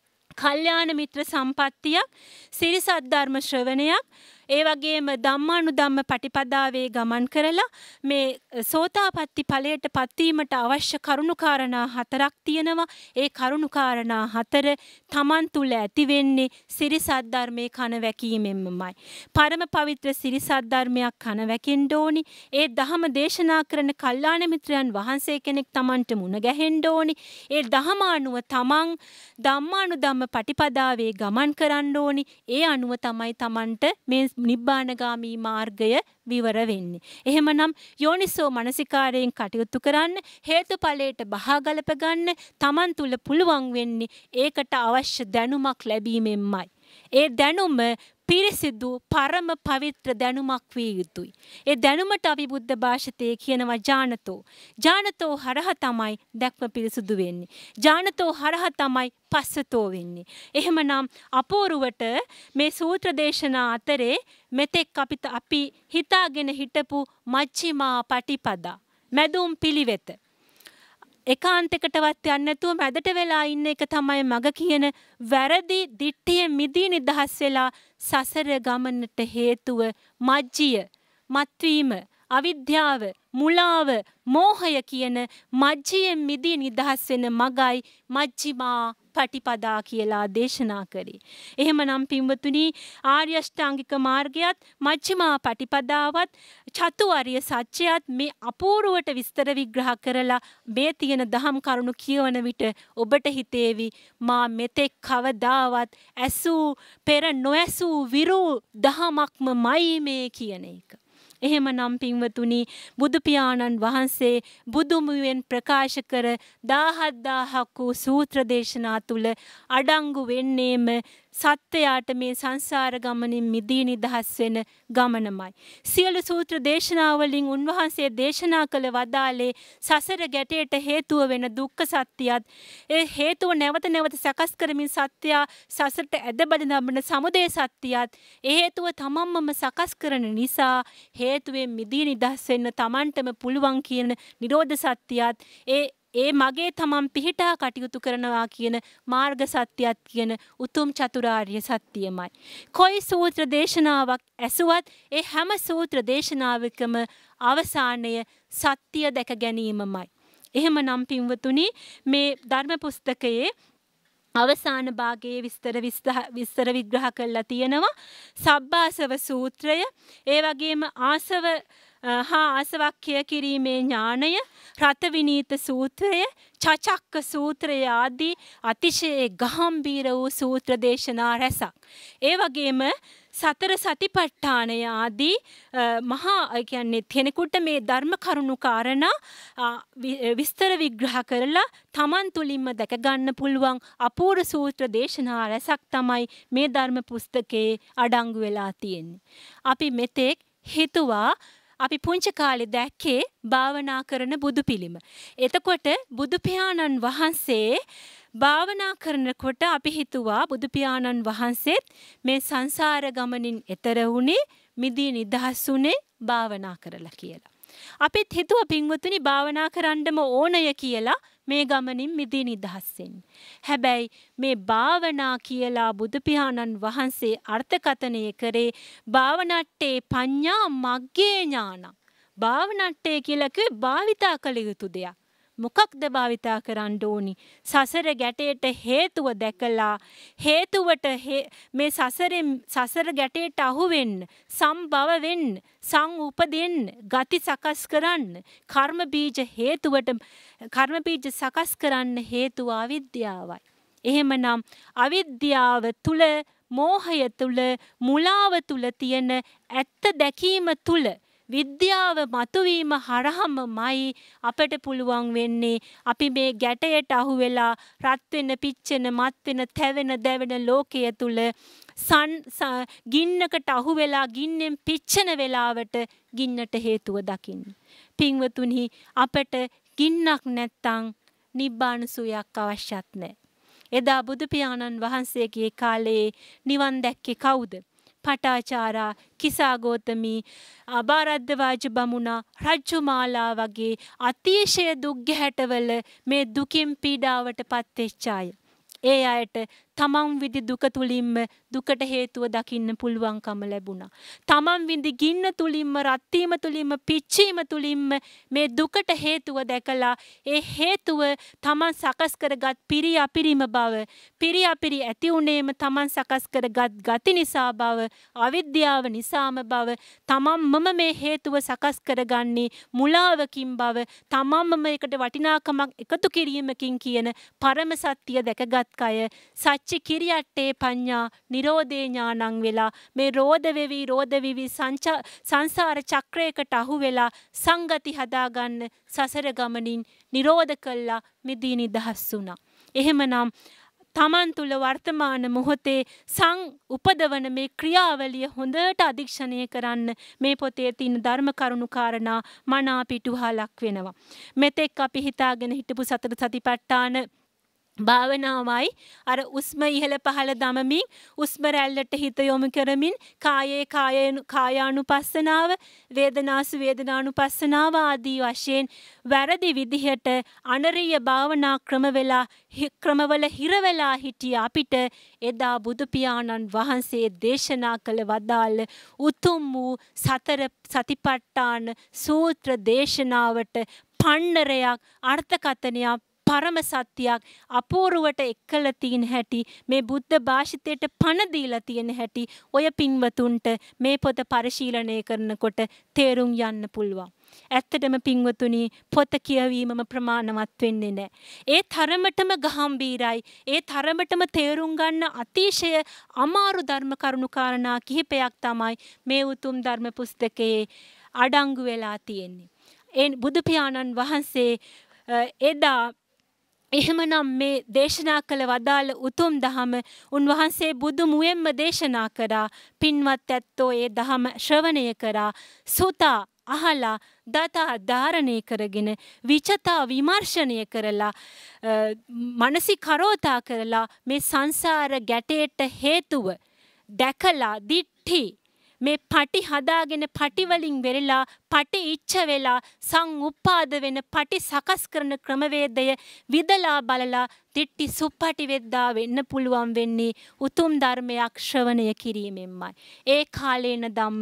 කල්යාණ මිත්‍ර සම්පත්තියක්, සිරිසත් ධර්ම ශ්‍රවණයක්, ඒ වගේම ධම්මානුධම්ම පටිපදාවේ ගමන් කරලා මේ සෝතාපට්ටි ඵලයට පත්වීමට අවශ්‍ය කරුණුකාරණා 4ක් තියෙනවා. ඒ කරුණුකාරණා 4 Taman තුල ඇති වෙන්නේ සිරිසත් ධර්මයේ කන වැකීමෙන්මයි. පරම පවිත්‍ර සිරිසත් ධර්මයක් කන වැකෙන්න ඕනි. ඒ ධහම දේශනා කරන කල්යාණ මිත්‍රයන් වහන්සේ කෙනෙක් Tamanට මුණ ගැහෙන්න ඕනි. ඒ ධහම අනුව Taman ධම්මානුධම්ම පටිපදාවේ ගමන් කරන්න ඕනි. ඒ අනුව තමයි Tamanට මේ නිබ්බානගාමී මාර්ගය විවර වෙන්නේ. එහෙමනම් යෝනිසෝ මනසිකාරයෙන් කටයුතු කරන්න, හේතුඵලයට බහා ගලප ගන්න Taman තුල පුළුවන් වෙන්නේ ඒකට අවශ්‍ය දැනුමක් ලැබීමෙන්මයි. ඒ දැනුම පිරිසිදු පරම පවිත්‍ර දැනුමක් විය යුතුයි. ඒ දැනුමට අපි බුද්ධ භාෂිතයේ කියනවා ඥානතෝ. ඥානතෝ හරහා තමයි දැක්ම පිරිසිදු වෙන්නේ. ඥානතෝ හරහා තමයි පස්සතෝ වෙන්නේ. එහෙමනම් අපූර්වට මේ සූත්‍ර දේශනා අතරේ මෙතෙක් අපි හිතාගෙන හිටපු මච්චිමා පටිපදා මැදුම් පිළිවෙත එකාන්තයකටවත් යන්නේ නැතුව මැදට වෙලා ඉන්න එක තමයි මග කියන වැරදි දිට්ඨිය මිදී නිදහස් වෙලා සසර ගමනට හේතුව මජ්ජිය, මත්වීම, අවිද්‍යාව, මුලාව, මෝහය කියන මජ්ජියෙන් මිදී නිදහස් වෙන මගයි මජ්ජිමා පටිපදා කියලා දේශනා කරේ. එහෙමනම් පින්වතුනි, ආර්ය අෂ්ටාංගික මාර්ගයත් මජ්ක්‍ධිමා පටිපදාවත් චතුවර්ය සත්‍යයත් මේ අපූර්වට විස්තර විග්‍රහ කරලා මේ තියෙන දහම් කරුණු කියවන විට ඔබට හිතේවි මා මෙතෙක් කවදාවත් ඇසූ පෙර නොඇසූ විරු දහමක්මයි මේ කියන එක. එහෙමනම් පින්වතුනි, බුදු පියාණන් වහන්සේ බුදුමුවෙන් ප්‍රකාශ කර 17000ක් වූ සූත්‍ර දේශනා තුල අඩංගු වෙන්නේම සත්‍යයට මේ සංසාර ගමනින් මිදී නිදහස් වෙන ගමනමයි. සියලු සූත්‍ර දේශනා වලින් උන්වහන්සේ දේශනා කළ වදාලේ සසර ගැටයට හේතුව වෙන දුක්ඛ සත්‍යයත්, ඒ හේතුව නැවත නැවත සකස් කරමින් සත්‍ය සසරට ඇදබැඳ නම්න සමුදය සත්‍යයත්, ඒ හේතුව තමන්මම සකස් කරන නිසා හේතුවෙන් මිදී නිදහස් වෙන්න තමන්ටම පුළුවන් කියන නිරෝධ සත්‍යයත්, ඒ මගේ තමන් පිහිටා කටයුතු කරනවා කියන මාර්ග සත්‍යයත් කියන උතුම් චතුරාර්ය සත්‍යයමයි. කොයි සූත්‍ර දේශනාවක් ඇසුවත් ඒ හැම සූත්‍ර දේශනාවකම අවසානය සත්‍ය දැක ගැනීමමයි. එහෙමනම් පින්වතුනි, මේ ධර්ම පුස්තකයේ අවසාන භාගයේ විස්තර විග්‍රහ කරලා තියෙනවා. සබ්බාසව සූත්‍රය, ඒ වගේම ආසව හා ආසවක්ඛය කිරීමේ ඥානය, රත විනීත සූත්‍රය, චචක්ක සූත්‍රය ආදී අතිශය ගාම්භීර වූ සූත්‍ර දේශනා රැසක්. ඒ වගේම සතර සතිපට්ඨානය ආදී මහා කියන්නේ කෙනෙකුට මේ ධර්ම කරුණු කාරණා විස්තර විග්‍රහ කරලා තමන් තුලින්ම දැක ගන්න පුළුවන් අපූර්ව සූත්‍ර දේශනා රැසක් තමයි මේ ධර්ම පුස්තකයේ අඩංගු වෙලා තියෙන්නේ. අපි මෙතෙක් හිතුවා අපි පුංචි කාලේ දැක්කේ භාවනා කරන බුදු පිළිම. එතකොට බුදු පියාණන් වහන්සේ භාවනා කරනකොට අපි හිතුවා බුදු පියාණන් වහන්සේත් මේ සංසාර ගමනින් එතර වුණේ, මිදී නිදහස් වුණේ භාවනා කරලා කියලා. අපිත් හිතුව පින්වතුනි භාවනා කරන්නම ඕනය කියලා මේ ගමනින් මිදී නිදහස් වෙන්න. හැබැයි මේ භාවනා කියලා බුදු පියාණන් වහන්සේ අර්ථකථනය කරේ භාවනට්ටේ පඤ්ඤා මග්ගේ ඥාන. භාවනට්ටේ කියලා කිව්වේ භාවිතා කළ යුතු දෙයක්. මොකක්ද භාවිතා කරන්න ඕනි? සසර ගැටේට හේතුව දැකලා හේතුවට මේ සසර ගැටේට අහු වෙන්න, සම්භව වෙන්න, උපදින්න, ගති සකස් කරන්න, කර්ම බීජ සකස් කරන්න හේතුව අවිද්‍යාවයි. එහෙමනම් අවිද්‍යාව තුල, මෝහය තුල, මුලාව තුල තියෙන ඇත්ත දැකීම තුල විද්‍යාව මතුවීම හරහමයි අපට පුළුවන් වෙන්නේ අපි මේ ගැටයට අහු වෙලා රත් වෙන, පිච්චෙන, මත් වෙන, තැවෙන, දැවෙන ලෝකයේ තුල ගින්නකට අහු වෙලා ගින්නෙන් පිච්චෙන වෙලාවට ගින්නට හේතුව දකින්න. පින්වතුනි, අපට ගින්නක් නැත්තම් නිබ්බාන සුවයක් අවශ්‍යත් නැහැ. එදා බුදු පියාණන් වහන්සේගේ කාලේ නිවන් දැක්කේ කවුද? පටාචාරා, කිසාගෝතමී, අබාරද්දවාජ බමුණා, රජ්ජුමාලා වගේ අතිශය දුක් ගැහැටවල මේ දුකින් පීඩාවට පත්වෙච්ච අය. ඒ අයට තමන් විදි දුක තුලින්ම දුකට හේතුව දකින්න පුළුවන්කම ලැබුණා. තමන් විදි ගින්න තුලින්ම, රත් වීම තුලින්ම, පිච්චීම තුලින්ම මේ දුකට හේතුව දැකලා ඒ හේතුව තමන් සකස් කරගත් පිරි අපිරිම බව, පිරි අපිරි ඇති උනේම තමන් සකස් කරගත් ගති නිසා බව, අවිද්‍යාව නිසාම බව, තමන්මම මේ හේතුව සකස් කරගන්නේ මුලාවකින් බව, තමන්ම මේකට වටිනාකමක් එකතු කිරීමකින් කියන පරම සත්‍ය දැකගත් කය සච්චි කිරියට්ටේ පඤ්ඤා නිරෝධේ ඥානං වෙලා මේ රෝධ වෙවි සංසාර චක්‍රයකට අහු වෙලා සංගති හදාගන්න සසර ගමනින් නිරෝධ කළා මිදී නිදහස් වුණා. එහෙමනම් තමන් තුළ වර්තමාන මොහොතේ උපදවන මේ ක්‍රියාවලිය හොඳට අධීක්ෂණය කරන්න මේ පොතේ තියෙන ධර්ම කරුණු කාරණා මනා පිටුහලක් වෙනවා. මෙතෙක් අපි හිතාගෙන හිටපු සතර සතිපට්ඨාන භාවනාවයි අර උස්ම ඉහළ පහළ දමමින් උස්ම රැල්ලට හිත යොමු කරමින් කායානුපස්සනාව, වේදනානුපස්සනාව ආදී වශයෙන් වැරදි විදිහට අනරිය භාවනා ක්‍රමවල හිර වෙලා හිටිය අපිට එදා බුදු පියාණන් වහන්සේ දේශනා කළ වදාළ උතුම් වූ සතර සතිපට්ඨාන සූත්‍ර දේශනාවට පන්නරයක්, අර්ථකථනයක්, පරම සත්‍යයක් අපූර්වට එක්කලා තියෙන හැටි, මේ බුද්ධ භාෂිතයට පණ දීලා තියෙන හැටි ඔය පින්වතුන්ට මේ පොත පරිශීලනය කරනකොට තේරුම් යන්න පුළුවන්. ඇත්තටම පින්වතුනි, පොත කියවීමම ප්‍රමාණවත් වෙන්නේ නැහැ. ඒ තරමටම ගහම්බීරයි, ඒ තරමටම තේරුම් ගන්න අතිශය අමාරු ධර්ම කරුණු කාරණා කිහිපයක් තමයි මේ උතුම් ධර්ම පුස්තකයේ අඩංගු වෙලා තියෙන්නේ. ඒ බුදු පියාණන් වහන්සේ එදා එහෙමනම් මේ දේශනා කළ වදාළ උතුම් දහම උන්වහන්සේ බුදු මුවෙන්ම දේශනා කරා. පින්වත් ඇත්තෝ ඒ දහම ශ්‍රවණය කරා, සුතා අහලා, දතා ධාරණය කරගෙන, විචතා විමර්ශනය කරලා, මනසිකරෝතා කරලා මේ සංසාර ගැටේට හේතුව දැකලා දිට්ඨි මේ පටි හදාගෙන පටි වලින් වෙරලා පටි ඉච්ඡ වෙලා සංඋපාද වෙන පටි සකස් කරන ක්‍රමවේදය විදලා බලලා දිට්ටි සුප්පටි වෙද්දා වෙන්න පුළුවන් වෙන්නේ උතුම් ධර්මයක් ශ්‍රවණය කිරීමෙන්මයි. ඒ කාලේන ධම්ම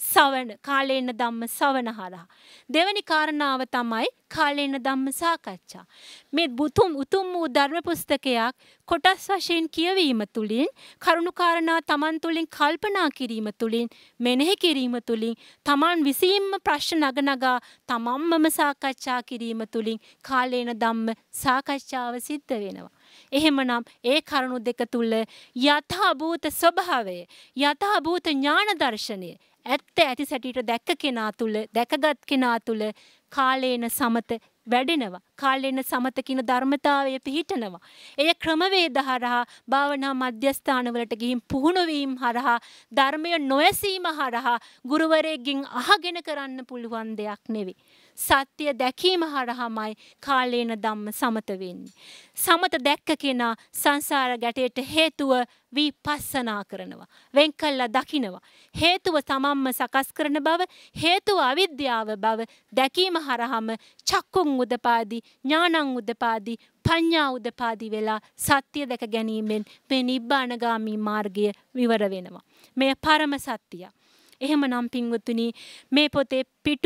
සවනහරා. දෙවැනි කාරණාව තමයි කාලේන ධම්ම සාකච්ඡා. මේ උතුම් වූ ධර්ම පුස්තකයක් කොටස් වශයෙන් කියවීම තුළින්, කරුණු කාරණා තමන් තුළින් කල්පනා කිරීම තුළින්, මෙනෙහි කිරීම තුළින්, තමන් විසින්ම ප්‍රශ්න නගනගා තමන්මම සාකච්ඡා කිරීම තුළින් කාලේන ධම්ම සාකච්ඡාව සිද්ධ වෙනවා. එහෙමනම් ඒ කරුණු දෙක තුල යථාභූත ස්වභාවය, යථාභූත ඥාන දර්ශනය ඇත්ත ඇති සැටියට දැක්ක කෙනා තුල, දැකගත් කෙනා තුල කාලේන සමත වැඩෙනවා. කාලේන සමත කියන ධර්මතාවය පිහිටනවා. එය ක්‍රමවේද හරහා, භාවනා මධ්‍යස්ථානවලට ගිහින් පුහුණු වීම හරහා, ධර්මය නොයසීම හරහා ගුරුවරයෙක්ගෙන් අහගෙන කරන්න පුළුවන් දෙයක් නෙවෙයි. සත්‍ය දැකීම හරහාමයි කාලේන ධම්ම සමත වෙන්නේ. සමත දැක්ක කෙනා සංසාර ගැටයට හේතුව විපස්සනා කරනවා. වෙන් කළා දකිනවා. හේතුව තමන්ම සකස් කරන බව, හේතුව අවිද්‍යාව බව දැකීම හරහාම චක්කුන් උදපාදි, ඥානං උදපාදි, පඤ්ඤා උදපාදි වෙලා සත්‍ය දැක ගැනීමෙන් මේ නිබ්බානගාමී මාර්ගය විවර වෙනවා. මේ පරම සත්‍යය. එහෙමනම් පින්වතුනි මේ පොතේ පිටු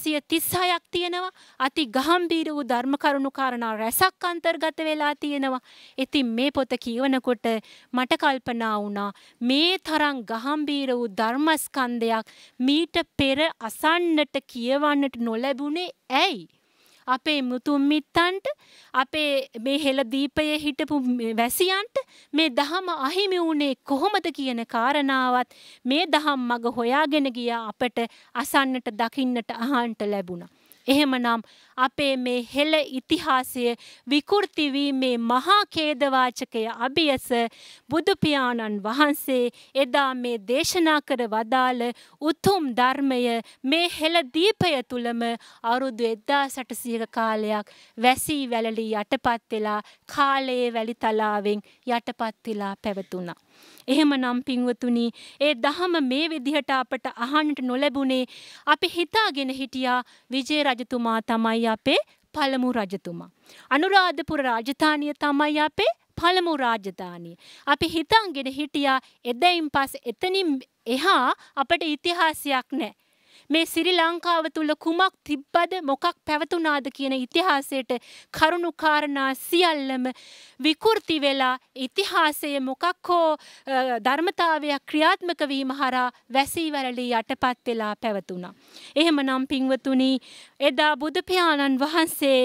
536ක් තියෙනවා. අති ගාම්භීර වූ ධර්ම කරුණු කාරණා රැසක් අන්තර්ගත වෙලා තියෙනවා. ඉතින් මේ පොත කියවනකොට මට කල්පනා වුණා මේ තරම් ගාම්භීර වූ ධර්මස්කන්ධයක් මීට පෙර අසන්නට කියවන්නට නොලැබුණේ ඇයි? අපේ මුතුන් මිත්තන්ට, අපේ මේ හෙළ දීපයේ හිටපු වැසියන්ට මේ දහම අහිමි වුණේ කොහොමද කියන කාරණාවත් මේ දහම් මඟ හොයාගෙන ගියා අපට අසන්නට, දකින්නට, අහන්නට ලැබුණා. එහෙමනම් අපේ මේ හෙළ ඉතිහාසය විකෘති වීමේ මහා ඛේදවාචකය අභියස බුදු පියාණන් වහන්සේ එදා මේ දේශනා කර වදාළ උතුම් ධර්මය මේ හෙළ දීපය තුලම අවුරුදු 1800ක කාලයක් වැසී වැළලී යටපත් වෙලා කාලයේ වැලි තලාවෙන් යටපත් වෙලා පැවතුණා. එහෙමනම් පින්වතුනි ඒ දහම මේ විදිහට අපට අහන්නට නොලැබුණේ අපි හිතාගෙන හිටියා විජය රජතුමා තමයි අපේ පළමු රජතුමා. අනුරාධපුර රාජධානිය තමයි අපේ පළමු රාජධානිය. අපි හිතාගෙන හිටියා එදයින් පස්සේ එතනින් එහා අපට ඉතිහාසයක් නැහැ. මේ ශ්‍රී ලංකාව තුල කුමක් තිබ්බද මොකක් පැවතුනාද කියන ඉතිහාසයට කරුණු කාරණා සියල්ලම විකෘති වෙලා ඉතිහාසයේ මොකක් හෝ ධර්මතාවයක් ක්‍රියාත්මක වීම හරහා වැසී වැළලී යටපත් වෙලා පැවතුණා. එහෙමනම් පින්වතුනි එදා බුදු පියාණන් වහන්සේ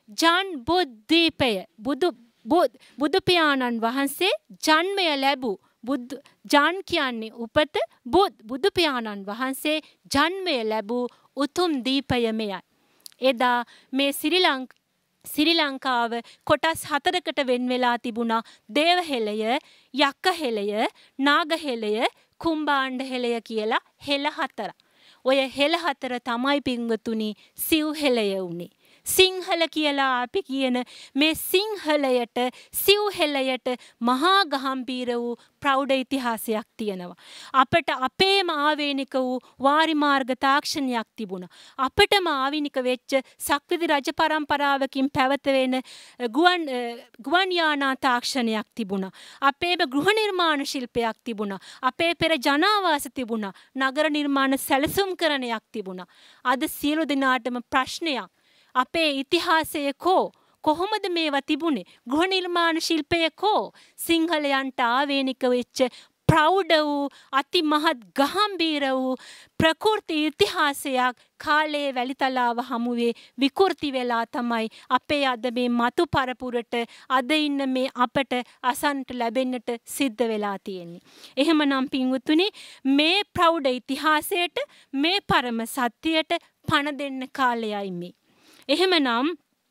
ජන්බුද්දීපය බුදු පියාණන් වහන්සේ ජන්මය ලැබූ ජාන් කියන්නේ උපත, බුදු පියාණන් වහන්සේ ජන්මය ලැබූ උතුම් දීපය මෙයයි. එදා මේ ශ්‍රී ලංකාව කොටස් 4කට වෙන් වෙලා තිබුණා. දේව හෙළය, යක්ක හෙළය, නාග හෙළය, කුම්භාණ්ඩ හෙළය කියලා හෙළ 4. ඔය හෙළ 4 තමයි පින්වතුනි සිව් හෙළය උනේ. සිංහල කියලා අපි කියන මේ සිංහලයට, සිව් හෙළයට මහා ගාම්භීර වූ ප්‍රෞಢ ඉතිහාසයක් තියෙනවා. අපට අපේම ආවේනික වූ වාරි මාර්ග තාක්ෂණයක් තිබුණා. අපටම ආවිනික වෙච්ච සක්විති රජ පරම්පරාවකින් පැවතෙන ගුවන් යානා තාක්ෂණයක් තිබුණා. අපේම ගෘහ නිර්මාණ ශිල්පයක් තිබුණා. අපේ පෙර ජනාවාස තිබුණා. නගර නිර්මාණ සැලසුම් කරණයක් තිබුණා. අද සියලු දෙනාටම ප්‍රශ්නයක්. අපේ ඉතිහාසයේ කොහොමද මේවා තිබුණේ? ගෘහ නිර්මාණ ශිල්පයේ සිංහලයන්ට ආවේනික වෙච්ච ප්‍රෞಢ වූ අති මහත් ගාම්භීර වූ ප්‍රකෘති ඉතිහාසයක් කාලයේ වැලිතලාව හමුවේ විකෘති වෙලා තමයි අපේ අද මේ මතු පරපුරට අද ඉන්න මේ අපට අසන්නට ලැබෙන්නට සිද්ධ වෙලා තියෙන්නේ. එහෙමනම් පින්වතුනි මේ ප්‍රෞಢ ඉතිහාසයට, මේ පරම සත්‍යයට පණ දෙන්න කාලයයි මේ. එහෙමනම්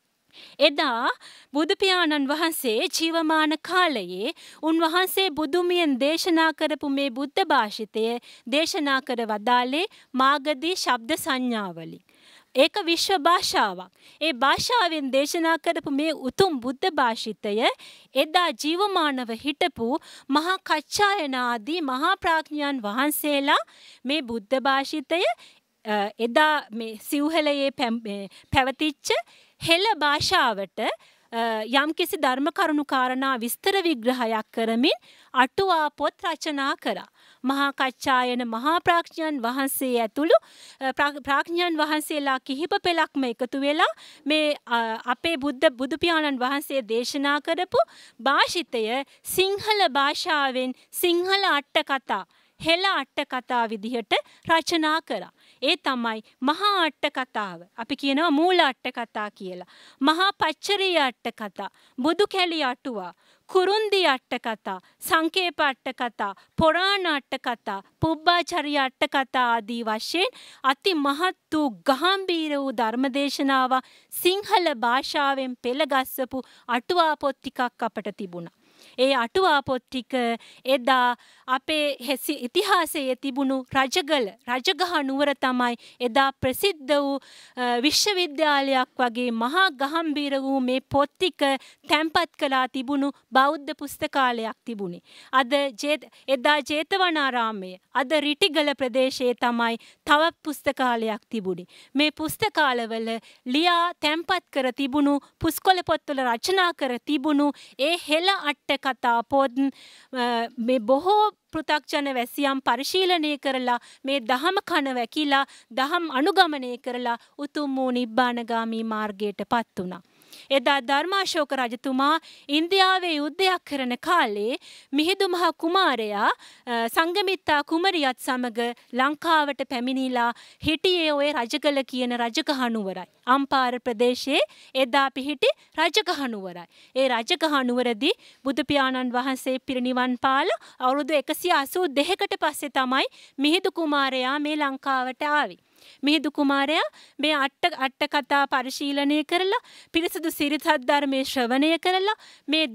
එදා බුදු පියාණන් වහන්සේ ජීවමාන කාලයේ උන්වහන්සේ බුදුමියෙන් දේශනා කරපු මේ බුද්ධ භාෂිතය දේශනා කර වදාළේ මාගදී ශබ්ද සංඥාවලින්. ඒක විශ්ව භාෂාවක්. ඒ භාෂාවෙන් දේශනා කරපු මේ උතුම් බුද්ධ භාෂිතය එදා ජීවමානව හිටපු මහා කච්චායන ආදී මහා ප්‍රඥාන් වහන්සේලා මේ බුද්ධ භාෂිතය එදා මේ සිව්හෙළයේ පැවතිච්ච හෙළ භාෂාවට යම්කිසි ධර්ම කරුණු කාරණා විස්තර විග්‍රහයක් කරමින් අටුවා පොත් රචනා කරා. මහා කච්චායන මහා ප්‍රඥාන් වහන්සේ ඇතුළු ප්‍රඥාන් වහන්සේලා කිහිප පෙළක්ම එකතු වෙලා මේ අපේ බුදු පියාණන් වහන්සේ දේශනා කරපු භාෂිතය සිංහල භාෂාවෙන් සිංහල අට කතා, හෙළ අට කතා විදිහට රචනා කරා. ඒ තමයි මහා අට කතාව. අපි කියනවා මූල අට කතා කියලා. මහා පච්චරිය අට කතා, බුදු කැලි අටුවා, කුරුන්දි අට කතා, සංකේප අට කතා, පුරාණ අට කතා, පුබ්බාචරිය අට කතා ආදී වශයෙන් අති මහත් වූ ගාම්භීර වූ ධර්මදේශනාව සිංහල භාෂාවෙන් පෙළගස්සපු අටුවා පොත් ටිකක් අපට තිබුණා. ඒ අටුවා පොත් ටික එදා අපේ ඉතිහාසයේ තිබුණු රජගහ නුවර තමයි එදා ප්‍රසිද්ධ වූ විශ්වවිද්‍යාලයක් වගේ මහා ගහම්බීර වූ මේ පොත් ටික තැන්පත් කළා තිබුණු බෞද්ධ පුස්තකාලයක් තිබුණේ. අද එදා ජේතවනාරාමයේ අද රිටිගල ප්‍රදේශයේ තමයි තවත් පුස්තකාලයක් තිබුණේ. මේ පුස්තකාලවල ලියා තැන්පත් කර තිබුණු පුස්කොළ පොත්වල රචනා කර තිබුණු ඒ හෙළ අට කතා පොත් මේ බොහෝ පෘථග්ජන වැසියන් පරිශීලනය කරලා මේ දහම කන වැකිලා දහම් අනුගමනය කරලා උතුම් වූ නිබ්බානගාමී මාර්ගයට පත් වුණා. එදා ධර්මාශෝක රජතුමා ඉන්දියාවේ යුද්ධයක් කරන කාලේ මිහිඳු මහ කුමාරයා සංගමිත්තා කුමරියත් සමග ලංකාවට පැමිණිලා හිටියේ ඔය රජගල කියන රජගහ නුවරයි. අම්පාර ප්‍රදේශයේ එදා පිහිටි රජගහ නුවරයි. ඒ රජගහ නුවරදී බුදු පියාණන් වහන්සේ පිරිනිවන් පාලා අවුරුදු 182කට පස්සේ තමයි මිහිඳු කුමාරයා මේ ලංකාවට ආවේ. මිහිඳු කුමාරයා මේ අට කතා පරිශීලනය කරලා පිරිසුදු සිරිත් ධර්මයේ ශ්‍රවණය කරලා මේ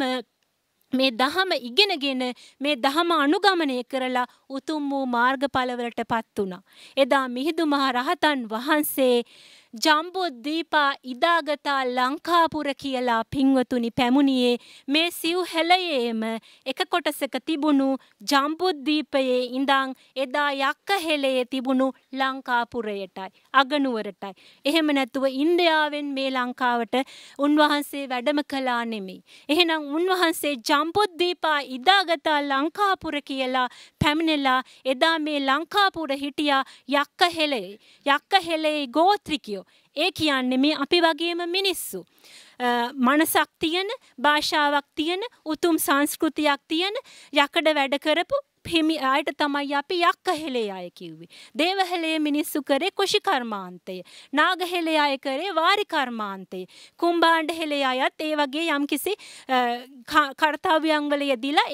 දහම ඉගෙනගෙන මේ දහම අනුගමනය කරලා උතුම් වූ මාර්ගඵලවලටපත් වුණා. එදා මිහිඳු මහ රහතන් වහන්සේ ජම්බුද්දීපා ඉදාගතා ලංකාපුර කියලා පින්වතුනි පැමුණියේ මේ සිව්හෙළයේම එක කොටසක තිබුණු ජම්බුද්දීපයේ ඉඳන් එදා යක්කහෙළයේ තිබුණු ලංකාපුරයටයි අගනුවරටයි. එහෙම නැතුව ඉන්දියාවෙන් මේ ලංකාවට උන්වහන්සේ වැඩම කළා නෙමෙයි. එහෙනම් උන්වහන්සේ ජම්බුද්දීපා ඉදාගතා ලංකාපුර කියලා පැමිණෙලා එදා මේ ලංකාපුර හිටියා යක්කහෙළයේ. යක්කහෙළයේ ගෝත්‍රිකයෝ. ඒ කියන්නේ මේ අපි වගේම මිනිස්සු. මනසක් තියෙන, භාෂාවක් තියෙන, උතුම් සංස්කෘතියක් තියෙන යකඩ වැඩ කරපු හිමි අයට තමයි අපි යක්කහෙළේ අය කිව්වේ. දේවහෙළේ මිනිස්සු කරේ කුෂි කර්මාන්තය. නාගහෙළේ අය කරේ වාරි කර්මාන්තය. කුම්බාණ්ඩ හෙළේ අයත් ඒ වගේ යම්කිසි කර්තව්‍යයන් වල යෙදিলা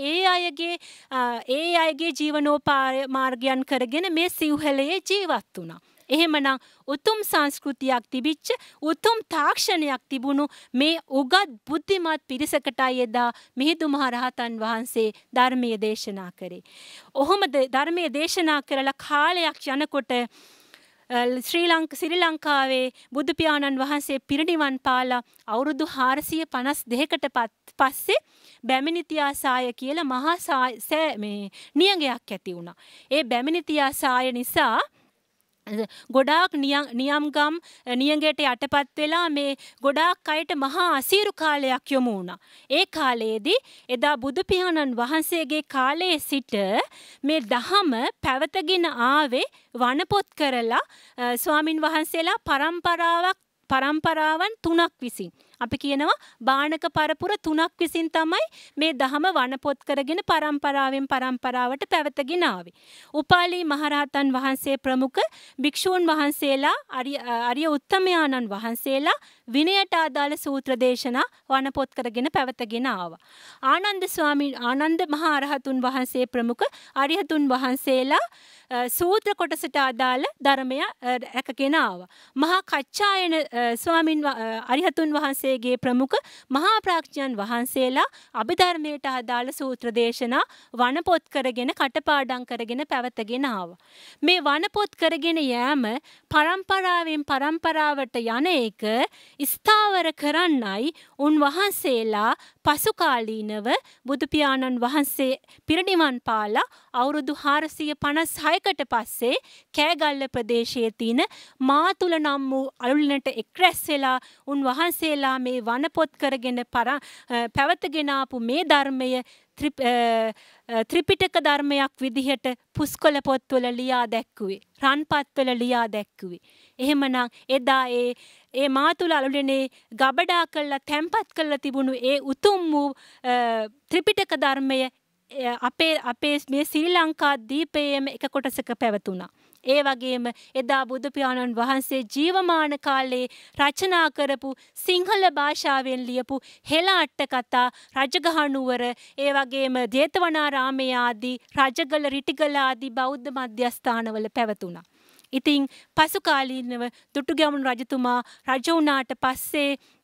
ඒ අයගේ ජීවනෝපාය මාර්ගයන් කරගෙන මේ සිව්හෙළයේ ජීවත් වුණා. එහෙමනම් උතුම් සංස්කෘතියක් තිබිච්ච උතුම් තාක්ෂණයක් තිබුණු මේ උගත් බුද්ධිමත් පිරිසකටයි එදා මිහිඳු මහ රහතන් වහන්සේ ධර්මයේ දේශනා කරේ. ඔහොම ධර්මයේ දේශනා කරලා කාලයක් යනකොට ශ්‍රී ලංකාවේ බුදු පියාණන් වහන්සේ පිරිනිවන් පාලා අවුරුදු 452කට පස්සේ බැමිණිතියාසාය කියලා මහා නියඟයක් ඇති වුණා. ඒ බැමිණිතියාසාය නිසා ගොඩාක් නියම්ගම් නියඟයට යටපත් වෙලා මේ ගොඩාක් අයට මහා අසීරු කාලයක් යොමු වුණා. ඒ කාලයේදී එදා බුදු පියාණන් වහන්සේගේ කාලයේ සිට මේ දහම පැවතගෙන ආවේ වනපොත් කරලා ස්වාමින් වහන්සේලා පරම්පරාවන් 3ක් විසින්. අපි කියනවා බාණක පරපුර 3ක් විසින් තමයි මේ දහම වනපොත් කරගෙන පරම්පරාවෙන් පරම්පරාවට පැවතගෙන ආවේ. උපාලි මහරහතන් වහන්සේ ප්‍රමුඛ භික්ෂූන් වහන්සේලා අරිය උත්තමයාණන් වහන්සේලා විනයට අදාළ සූත්‍ර දේශනා වනපොත් කරගෙන පැවතගෙන ආවා. ආනන්ද මහරහතුන් වහන්සේ ප්‍රමුඛ අරිහතුන් වහන්සේලා සූත්‍ර කොටසට අදාළ ධර්මය රැකගෙන ආවා. මහා කච්චායන අරිහතුන් වහන්සේගේ ප්‍රමුඛ මහා ප්‍රඥාන් වහන්සේලා අභිධර්මයට අදාළ සූත්‍ර දේශනා වනපොත් කරගෙන කටපාඩම් කරගෙන පැවතගෙන ආවා. මේ වනපොත් කරගෙන යෑම පරම්පරාවෙන් පරම්පරාවට යන එක ස්ථාවර කරන්නයි උන්වහන්සේලා පසු කාලීනව බුදු පියාණන් වහන්සේ පිරිනිවන් පාලා අවුරුදු 456කට පස්සේ කෑගල්ල ප්‍රදේශයේ තියෙන මාතුල නම් වූ අලුලිනට එක්රැස් වෙලා උන්වහන්සේලා මේ වනපොත් කරගෙන පැවතගෙන ආපු මේ ධර්මය ත්‍රිපිටක ධර්මයක් විදිහට පුස්කොළ පොත්වල ලියා දැක්කුවේ. රන්පත්වල ලියා දැක්කුවේ. එහෙමනම් එදා ඒ මාතුල අලුලිනේ ගබඩා කරලා තැන්පත් කරලා තිබුණු ඒ උතුම් වූ ත්‍රිපිටක ධර්මය අපේ මේ ශ්‍රී ලංකා දීපයේම එක කොටසක පැවතුණා. ඒ වගේම එදා බුදු පියාණන් වහන්සේ ජීවමාන කාලේ රචනා කරපු සිංහල භාෂාවෙන් ලියපු හෙළ අට කතා රජගහ නුවර ඒ වගේම ජේතවනාරාමයේ ආදී රජගල රිටිගල ආදී බෞද්ධ මධ්‍යස්ථානවල පැවතුණා. ඉතින් පසු කාලීනව දුටුගැමුණු රජතුමා රජ වුණාට පස්සේ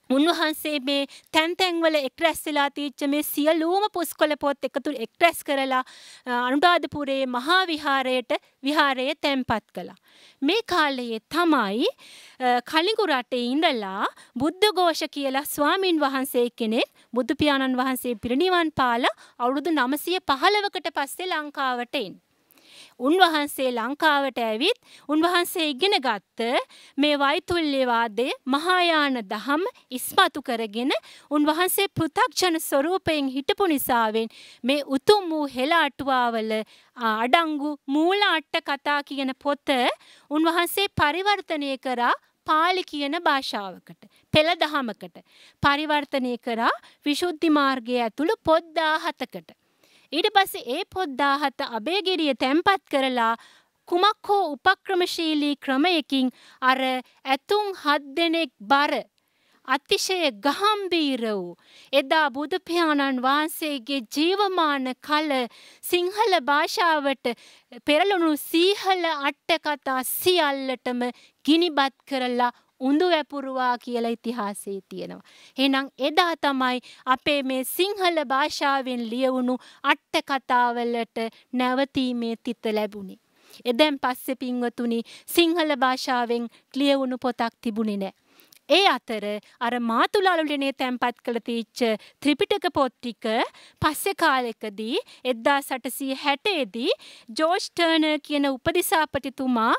උන්වහන්සේ මේ තැන් තැන්වල එක්රැස් වෙලා තියච්ච මේ සියලුම පුස්කොළ පොත් එකතු එක්රැස් කරලා අනුරාධපුරයේ මහා විහාරයේ තැන්පත් කළා. මේ කාලයේ තමයි කලිඟු රටේ ඉඳලා බුද්ධඝෝෂ කියලා ස්වාමින් වහන්සේ කෙනෙක් බුදු පියාණන් වහන්සේ පිරිනිවන් පාලා අවුරුදු 915කට පස්සේ ලංකාවට එන්නේ. උන්වහන්සේ ලංකාවට ඇවිත් උන්වහන්සේ ඉගෙන ගත්ත මේ වෛතුල්‍යවාදය මහායාන දහම ඉස්මතු කරගෙන උන්වහන්සේ පෘථග්ජන ස්වරූපයෙන් හිටපු නිසාවෙන් මේ උතුම් වූ හෙළ අටුවාවල අඩංගු මූල අට කතා කියන පොත උන්වහන්සේ පරිවර්තනය කරා පාලි කියන භාෂාවකට පෙළ දහමකට පරිවර්තනය කරා විසුද්ධි මාර්ගය ඇතුළු පොත් 17කට. ඊට පස්සේ ඒ පොත් 17 අබේගිරිය තැන්පත් කරලා කුමක් හෝ උපක්‍රමශීලී ක්‍රමයකින් අර ඇතුන් 7 දෙනෙක් බර අතිශය ගහම්බීර වූ එදා බුදු පියාණන් වහන්සේගේ ජීවමාන කල සිංහල භාෂාවට පෙරළුණු සීහල අට කතා සියල්ලටම ගිනිබත් කරලා උඳු වැපුරුවා කියලා ඉතිහාසයේ තියෙනවා. එහෙනම් එදා තමයි අපේ මේ සිංහල භාෂාවෙන් ලියවුණු අට කතාවලට නැවතීමේ තිත ලැබුණේ. එදෙන් පස්සේ පින්වතුනි සිංහල භාෂාවෙන් ලියවුණු පොතක් තිබුණේ නැහැ. ඒ අතර අර මාතුලාලුලනේ තැන්පත් කළ තීච්ච ත්‍රිපිටක පොත් ටික පස්සේ කාලෙකදී 1860 දී ජෝර්ජ් ටර්නර් කියන උපදිසාපතිතුමා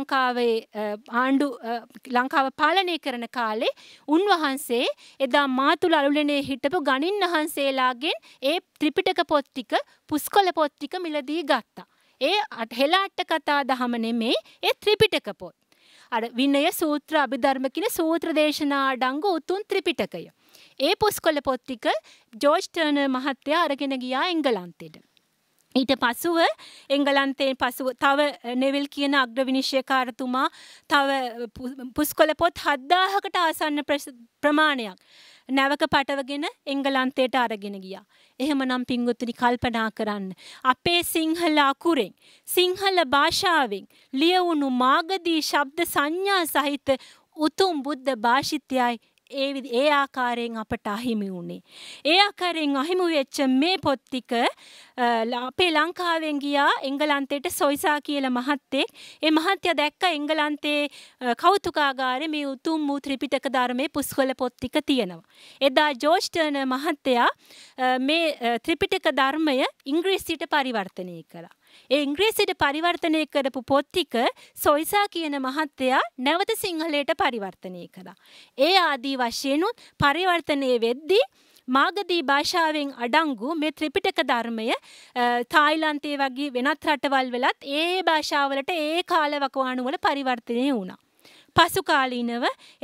ලංකාව පාලනය කරන කාලේ උන්වහන්සේ එදා මාතුලාලුලනේ හිටපු ගණින් වහන්සේලාගෙන් ඒ ත්‍රිපිටක පොත් ටික පුස්කොළ පොත් ටික මිලදී ගත්තා. ඒ හෙළ අට කතා දහම නෙමෙයි ඒ ත්‍රිපිටක පොත්. අර විනය සූත්‍ර අභිධර්ම කියන සූත්‍ර දේශනා අඩංගු උතුම් ත්‍රිපිටකය. ඒ පුස්කොළ පොත් ටික ජෝර්ජ් ටර්නර් මහත්තයා අරගෙන ගියා එංගලන්තෙට. ඊට පසුව එංගලන්තයෙන් පසුව තව නෙවිල් කියන අග්‍රවිනිශ්චයකාරතුමා තව පුස්කොළ පොත් 7000කට ආසන්න ප්‍රමාණයක් නැවක පටවගෙන එංගලන්තයට අරගෙන ගියා. එහෙමනම් පින්වතුනි කල්පනා කරන්න. අපේ සිංහල අකුරෙන් සිංහල භාෂාවෙන් ලියවුණු මාගදී ශබ්ද සංඥා සහිත උතුම් බුද්ධ භාෂිතයයි ඒ ආකාරයෙන් අපට අහිමි වුණේ. ඒ ආකාරයෙන් අහිමි වෙච්ච මේ පොත් ටික අපේ ලංකාවෙන් ගියා එංගලන්තයට සොයිසා කියලා මහත්තයෙක්. ඒ මහත්තයා දැක්ක එංගලන්තයේ කෞතුකාගාරේ මේ උතුම් වූ ත්‍රිපිටක ධර්මයේ පුස්කොළ පොත් ටික තියෙනවා. එදා ජෝර්ජ් ටර්නර් මහත්තයා මේ ත්‍රිපිටක ධර්මය ඉංග්‍රීසියට පරිවර්තනය කළා. ඒ ඉංග්‍රීසියට පරිවර්තනය කරපු පොත් ටික සොයිසා කියන මහත්තයා නැවත සිංහලයට පරිවර්තනය කළා. ඒ ආදී වශයෙන් පරිවර්තනය වෙද්දී මාගදී භාෂාවෙන් අඩංගු මේ ත්‍රිපිටක ධර්මය තායිලන්තයේ වගේ වෙනත් රටවල් වලත් ඒ භාෂාවලට ඒ කාල වකවාණු වල පරිවර්තනය වුණා. පසු කාලීනව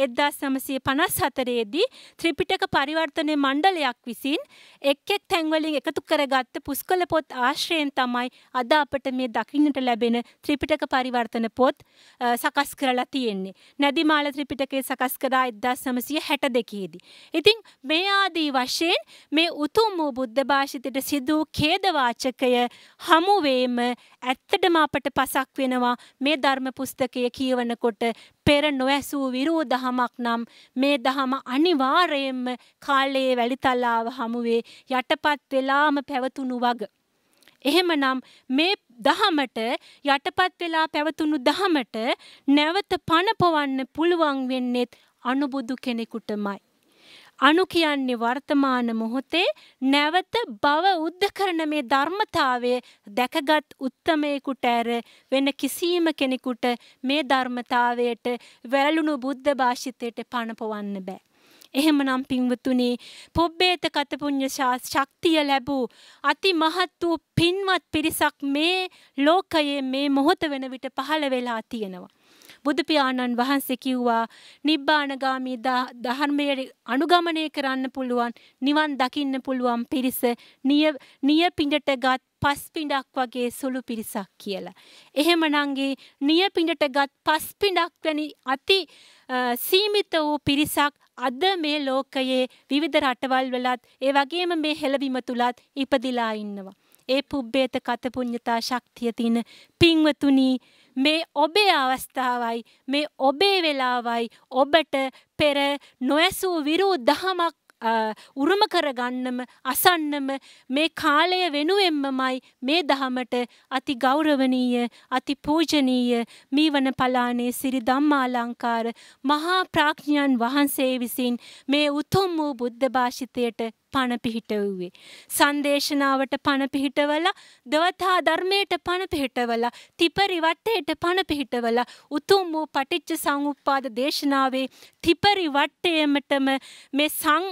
1954 දී ත්‍රිපිටක පරිවර්තන මණ්ඩලයක් විසින් එක් තැන්වලින් එකතු කරගත්ත පුස්කොළ පොත් ආශ්‍රයෙන් තමයි අද අපට මේ දකින්නට ලැබෙන ත්‍රිපිටක පරිවර්තන පොත් සකස් කරලා තියෙන්නේ. නදීමාල ත්‍රිපිටකය සකස් කරා 1962 දී. ඉතින් මේ ආදී වශයෙන් මේ උතුම් වූ බුද්ධ භාෂිතයට සිදු ඛේදවාචකය හමුවේම ඇත්තටම අපට පසක් වෙනවා මේ ධර්ම පුස්තකය කියවනකොට පෙර නොඇසූ විරෝධහමක් නම් මේ දහම අනිවාර්යයෙන්ම කාලයේ වැලිතලාව හමුවේ යටපත් වෙලාම පැවතුණු වග. එහෙමනම් මේ දහමට යටපත් වෙලා පැවතුණු දහමට නැවත පණ පොවන්න පුළුවන් වෙන්නේත් අනුබුදු කෙනෙකුටමයි. අනු කියන්නේ වර්තමාන මොහොතේ නැවත බව උද්ද කරන මේ ධර්මතාවය දැකගත් උත්තමයෙකුට ඇර වෙන කිසිම කෙනෙකුට මේ ධර්මතාවයට වැළලුණු බුද්ධ භාෂිතයට පණ පොවන්න බෑ. එහෙමනම් පින්වතුනි පොබ්බේත කත පුඤ්ඤ ශක්තිය ලැබූ අති මහත් වූ පින්වත් පිරිසක් මේ ලෝකයේ මේ මොහොත වෙන විට පහළ වෙලා තියෙනවා. බුදු පියාණන් වහන්සේ කිව්වා නිබ්බානගාමී ධර්මයේ අනුගමනය කරන්න පුළුවන් නිවන් දකින්න පුළුවන් පිරිස නිය පිඬටගත් පස් පිඬක් වගේ සුළු පිරිසක් කියලා. එහෙමනම්ගේ නිය පිඬටගත් පස් පිඬක් වැනි අති සීමිත වූ පිරිසක් අද මේ ලෝකයේ විවිධ රටවල් වලත් ඒ වගේම මේ හෙළවීම තුලත් ඉපදිලා ඉන්නවා. ඒ පුබ්බේත කත පුඤ්ඤතා ශක්තිය තියෙන පින්වතුනි මේ ඔබේ අවස්ථාවයි මේ ඔබේ වෙලාවයි ඔබට පෙර නොඇසූ විරූ දහමක් උරුම කරගන්නම අසන්නම මේ කාලය වෙනුවෙන්මයි මේ දහමට අති ගෞරවනීය අති පූජනීය මීවන පලානේ සිරි ධම්මාලංකාර මහා ප්‍රඥාන් වහන්සේ විසින් මේ උතුම් වූ බුද්ධ භාෂිතයට පණ පිහිටවුවේ. සංදේශනාවට පණ පිහිටවලා දවතා ධර්මයට පණ පිහිටවලා තිපරි වට්ටයට පණ පිහිටවලා උතුම් වූ පටිච්ච සමුප්පාද දේශනාවේ තිපරි වට්ටයමටම මේ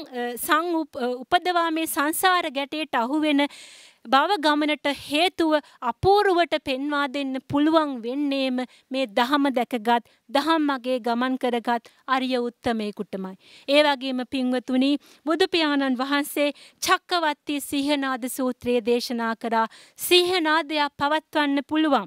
උපදවා මේ සංසාර ගැටයට අහුවෙන බව ගමනට හේතුව අපූර්වට පෙන්වා දෙන්න පුළුවන් වෙන්නේම මේ දහම දැකගත් දහම් මගේ ගමන් කරගත් අරිය උත්තමයෙකුටමයි. ඒ වගේම පින්වතුනි බුදු පියාණන් වහන්සේ චක්කවර්ති සිංහනාද සූත්‍රයේ දේශනා කරා සිංහනාදයක් පවත්වන්න පුළුවන්.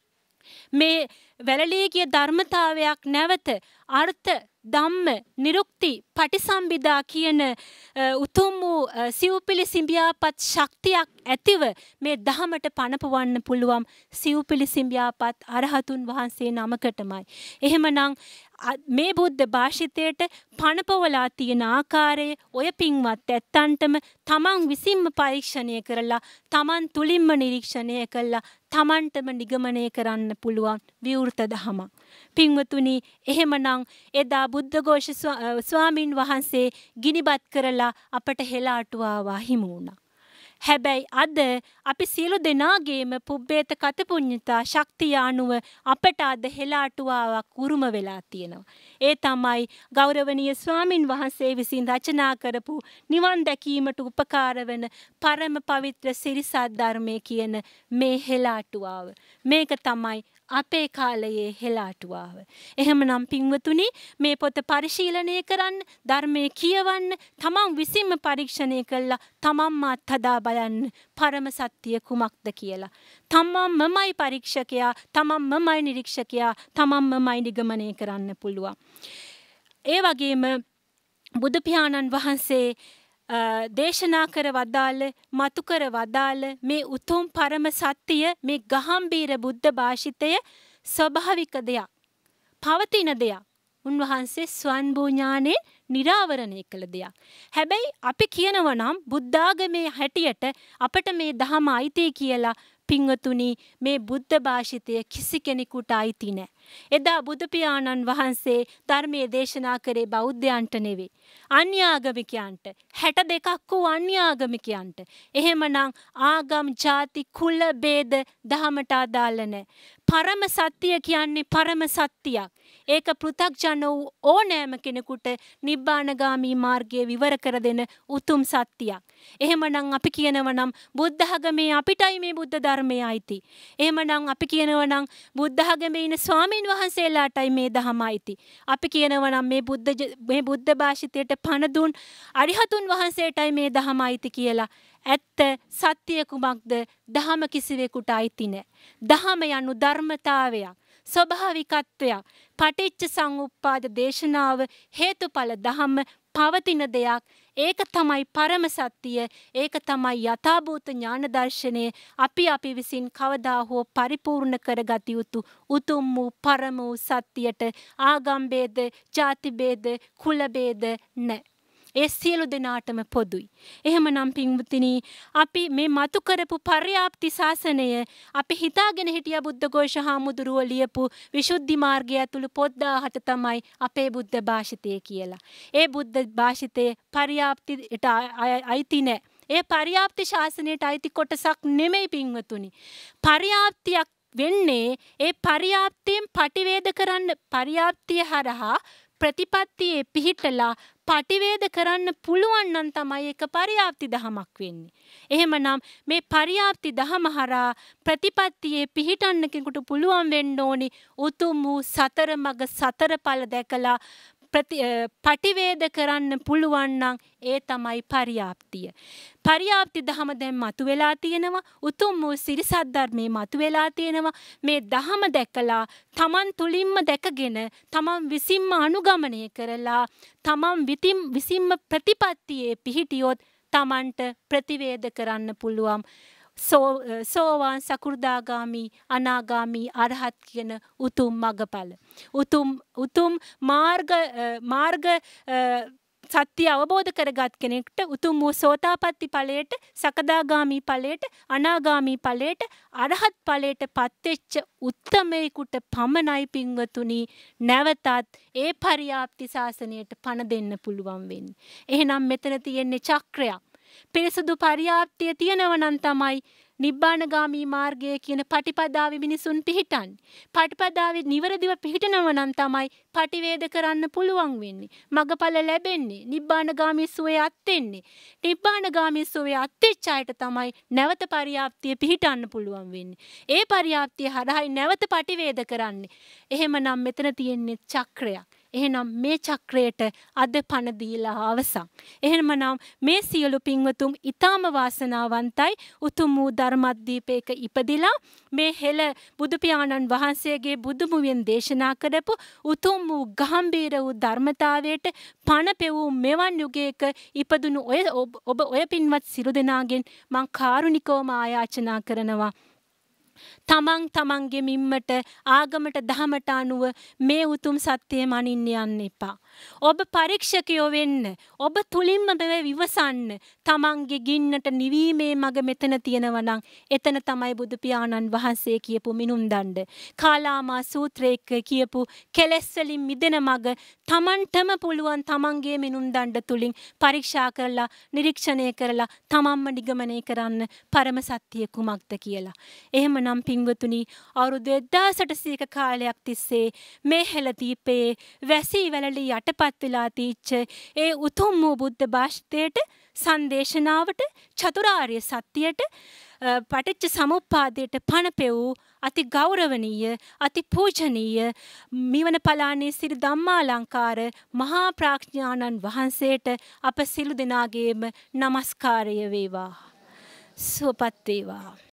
මේ වැළලී ගිය ධර්මතාවයක් නැවත අර්ථ ධම්ම නිරුක්ති පටිසම්භිදා කියන උතුම් වූ සිව්පිලි සිඹියාපත් ශක්තියක් ඇතිව මේ දහමට පනපවන්න පුළුවන් සිව්පිලි සිඹියාපත් අරහතුන් වහන්සේ නමකටමයි. එහෙමනම් මේ බුද්ධ භාෂිතයට පනපවලා තියෙන ආකාරය ඔය පින්වත් ඇත්තන්ටම තමන් විසින්ම පරීක්ෂණය කරලා තමන් තුලින්ම නිරීක්ෂණය කළා තමන්ටම නිගමනය කරන්න පුළුවන් විවෘත දහමක්. පින්වතුනි එහෙමනම් එදා බුද්ධඝෝෂ ස්වාමින් වහන්සේ ගිනිබත් කරලා අපට හෙළාටුවා හිමි වුණා. හැබැයි අද අපි සියලු දෙනාගේම පුබ්බේත කතපුඤ්ඤතා ශක්තිය අනුව අපට අද හෙළාටුවාවක් උරුම වෙලා තියෙනවා. ඒ තමයි ගෞරවනීය ස්වාමින් වහන්සේ විසින් රචනා කරපු නිවන් දැකීමට උපකාර වෙන පරම පවිත්‍ර සිරිසත් ධර්මයේ කියන මේ හෙළාටුවාව. මේක තමයි අපේ කාලයේ හෙළාටුවාව. එහෙමනම් පින්වතුනි මේ පොත පරිශීලනය කරන්න ධර්මයේ කියවන්න තමන් විසින්ම පරීක්ෂණය කළා තමන්ම අත්හදා බලන්න පරම සත්‍ය කුමක්ද කියලා. තමන්මමයි පරීක්ෂකයා තමන්මමයි නිරීක්ෂකයා තමන්මමයි නිගමනය කරන්න පුළුවන්. ඒ වගේම බුදු පියාණන් වහන්සේ දේශනා කර වදාළ මතු කර වදාළ මේ උතුම් පරම සත්‍ය මේ ගහම්බීර බුද්ධ භාෂිතය ස්වභාවික දෙයක් පවතින දෙයක් උන්වහන්සේ ස්වයංභූ ඥානෙන් නිරාවරණය කළ දෙයක්. හැබැයි අපි කියනවා නම් බුද්ධාගමේ හැටියට අපට මේ දහම අයිති කියලා පින්වතුනි මේ බුද්ධ භාෂිතය කිසි කෙනෙකුට අයිති නැහැ. එදා බුදු පියාණන් වහන්සේ ධර්මයේ දේශනා කරේ බෞද්ධයන්ට නෙවෙයි. අන්‍යාගමිකයන්ට 62ක් වූ අන්‍යාගමිකයන්ට. එහෙමනම් ආගම් ජාති කුල ભેද දහමට අදාළ නැහැ. පරම සත්‍ය කියන්නේ පරම සත්‍යයක්. ඒක පෘථග්ජන වූ ඕනෑම කෙනෙකුට නිබ්බානගාමී මාර්ගය විවර කර දෙන උතුම් සත්‍යයක්. එහෙමනම් අපි කියනවා නම් බුද්ධ ධර්මයේ අපිටයි මේ බුද්ධ ධර්මයේ අයිති. එහෙමනම් අපි කියනවා නම් බුද්ධ ධර්මයේ ඉන්න ස්වාමීන් වහන්සේලාටයි මේ ධහම අයිති. අපි කියනවා නම් මේ බුද්ධ භාෂිතයට පණ දුන් අරිහතුන් වහන්සේටයි මේ ධහම අයිති කියලා. ඇත්ත සත්‍ය කුමක්ද? ධහම කිසිවෙකුට අයිති නැහැ. ධහම යනු ධර්මතාවයක්. ස්වභාවිකත්වයක්. පටිච්ච සමුප්පාද දේශනාව හේතුඵල ධහම පවතින දෙයක්. ඒක තමයි පරම සත්‍ය. ඒක තමයි යථාභූත ඥාන දර්ශනය. අපි විසින් කවදා හෝ පරිපූර්ණ කරගත යුතු උතුම් වූ පරම වූ සත්‍යයට ආගම් ભેද, ජාති ભેද, කුල ભેද නැහැ. ඒ සියලු දෙනාටම පොදුයි. එහෙමනම් පින්වතුනි අපි මේ මතු කරපු පර්යාප්ති ශාසනය අපි හිතාගෙන හිටිය බුද්ධඝෝෂ හාමුදුරුවෝ ලියපු විසුද්ධි මාර්ගය ඇතුළු පොත් 17 තමයි අපේ බුද්ධ භාෂිතය කියලා. ඒ බුද්ධ භාෂිතයේ පර්යාප්තියට අයිති නැහැ. ඒ පර්යාප්ති ශාසනයට අයිති කොටසක් නෙමෙයි පින්වතුනි. පර්යාප්තියක් වෙන්නේ ඒ පර්යාප්තියෙන් පටිවේද කරන්න පර්යාප්තිය හරහා ප්‍රතිපත්තියේ පිහිටලා පටිවේද කරන්න පුළුවන් නම් තමයි ඒක පරියාප්ති දහමක් වෙන්නේ. එහෙමනම් මේ පරියාප්ති දහම හරහා ප්‍රතිපත්තියේ පිහිටන්න කෙනෙකුට පුළුවන් වෙන්න ඕනි උතුම් වූ සතර මඟ සතර ඵල දැකලා පටිවේද කරන්න පුළුවන් නම් ඒ තමයි පරියාප්තිය. පරියාප්ති දහම දැන් මතුවලා තියෙනවා. උතුම් වූ සිරිසත් ධර්මයේ මතුවලා තියෙනවා. මේ දහම දැකලා තමන් තුලින්ම දැකගෙන තමන් විසින්ම අනුගමනය කරලා තමන් විසින්ම ප්‍රතිපත්තියේ පිහිටියොත් තමන්ට ප්‍රතිවේද කරන්න පුළුවන් සෝවාන් සකු르දාගාමි අනාගාමි අරහත් කියන උතුම් මගඵල උතුම් මාර්ග සත්‍ය අවබෝධ කරගත් කෙනෙක්ට උතුම් වූ සෝතාපට්ටි ඵලයට සකදාගාමි ඵලයට අනාගාමි ඵලයට අරහත් ඵලයට පත්වෙච්ච උත්තමයෙකුට පමණයි පින්වතුනි නැවතත් ඒ පරියාප්ති ශාසනයට පණ දෙන්න පුළුවන් වෙන්නේ. එහෙනම් මෙතන තියෙන්නේ චක්‍රයක්. පිරිසුදු පරියාප්තිය තියෙනව නම් තමයි නිබ්බානගාමී මාර්ගය කියන පටිපදාවේ මිනිසුන් පිහිටන්නේ. පටිපදාවේ නිවරදිව පිහිටනව නම් තමයි පටිවේද කරන්න පුළුවන් වෙන්නේ. මගඵල ලැබෙන්නේ. නිබ්බානගාමී සුවේ අත්ෙන්නේ. නිබ්බානගාමී සුවේ අත්ෙච්ච අයට තමයි නැවත පරියාප්තිය පිහිටන්න පුළුවන් වෙන්නේ. ඒ පරියාප්තිය හරහායි නැවත පටිවේද කරන්නේ. එහෙමනම් මෙතන තියෙන්නේ චක්‍රයක්. එහෙනම් මේ චක්‍රයට අද පණ දීලා අවසන්. එහෙමනම් මේ සියලු පින්වතුන් ඊටාම වාසනාවන්තයි උතුම් වූ ධර්මද්වීපයක ඉපදිලා මේ හෙළ බුදු පියාණන් වහන්සේගේ බුදුමුවෙන් දේශනා කරපු උතුම් වූ ගාම්භීර වූ ධර්මතාවයට පණ පෙවූ මෙවන් යුගයක ඉපදුණු ඔබ ඔය පින්වත් සිරු දෙනාගෙන් මං කාරුණිකවම ආයාචනා කරනවා. තමන්ගේ මිම්මට ආගමට දහමට අනුව මේ උතුම් සත්‍යය මනින්න යන්න එපා. ඔබ පරීක්ෂකයෝ වෙන්න. ඔබ තුලින්ම මේ විවසන්න. තමන්ගේ ගින්නට නිවීමේ මඟ මෙතන තියෙනවා නම් එතන තමයි බුදු පියාණන් වහන්සේ කියපු මිනුම් දණ්ඩ. කාලාමා සූත්‍රයක කියපු කෙලෙස් වලින් මිදෙන මඟ තමන්ටම පුළුවන් තමන්ගේ මිනුම් දණ්ඩ තුලින් පරීක්ෂා කරලා නිරීක්ෂණය කරලා තමන්ම නිගමනය කරන්න පරම සත්‍ය කුමක්ද කියලා. එහෙමනම් පින්වතුනි අවුරුදු 1800ක කාලයක් තිස්සේ මේ හෙළදීපේ වැසී වැළලී යටපත් වෙලා තීච්ච ඒ උතුම් වූ බුද්ධ භාෂිතයට සංදේශනාවට චතුරාර්ය සත්‍යයට පටිච්ච සමුප්පාදයට පණ පෙවූ අති ගෞරවනීය අති පූජනීය මිවන පලානේ සිරි ධම්මාලංකාර මහා ප්‍රඥානන් වහන්සේට අප සිළු දෙනාගේම নমස්කාරය වේවා. සුවපත් වේවා.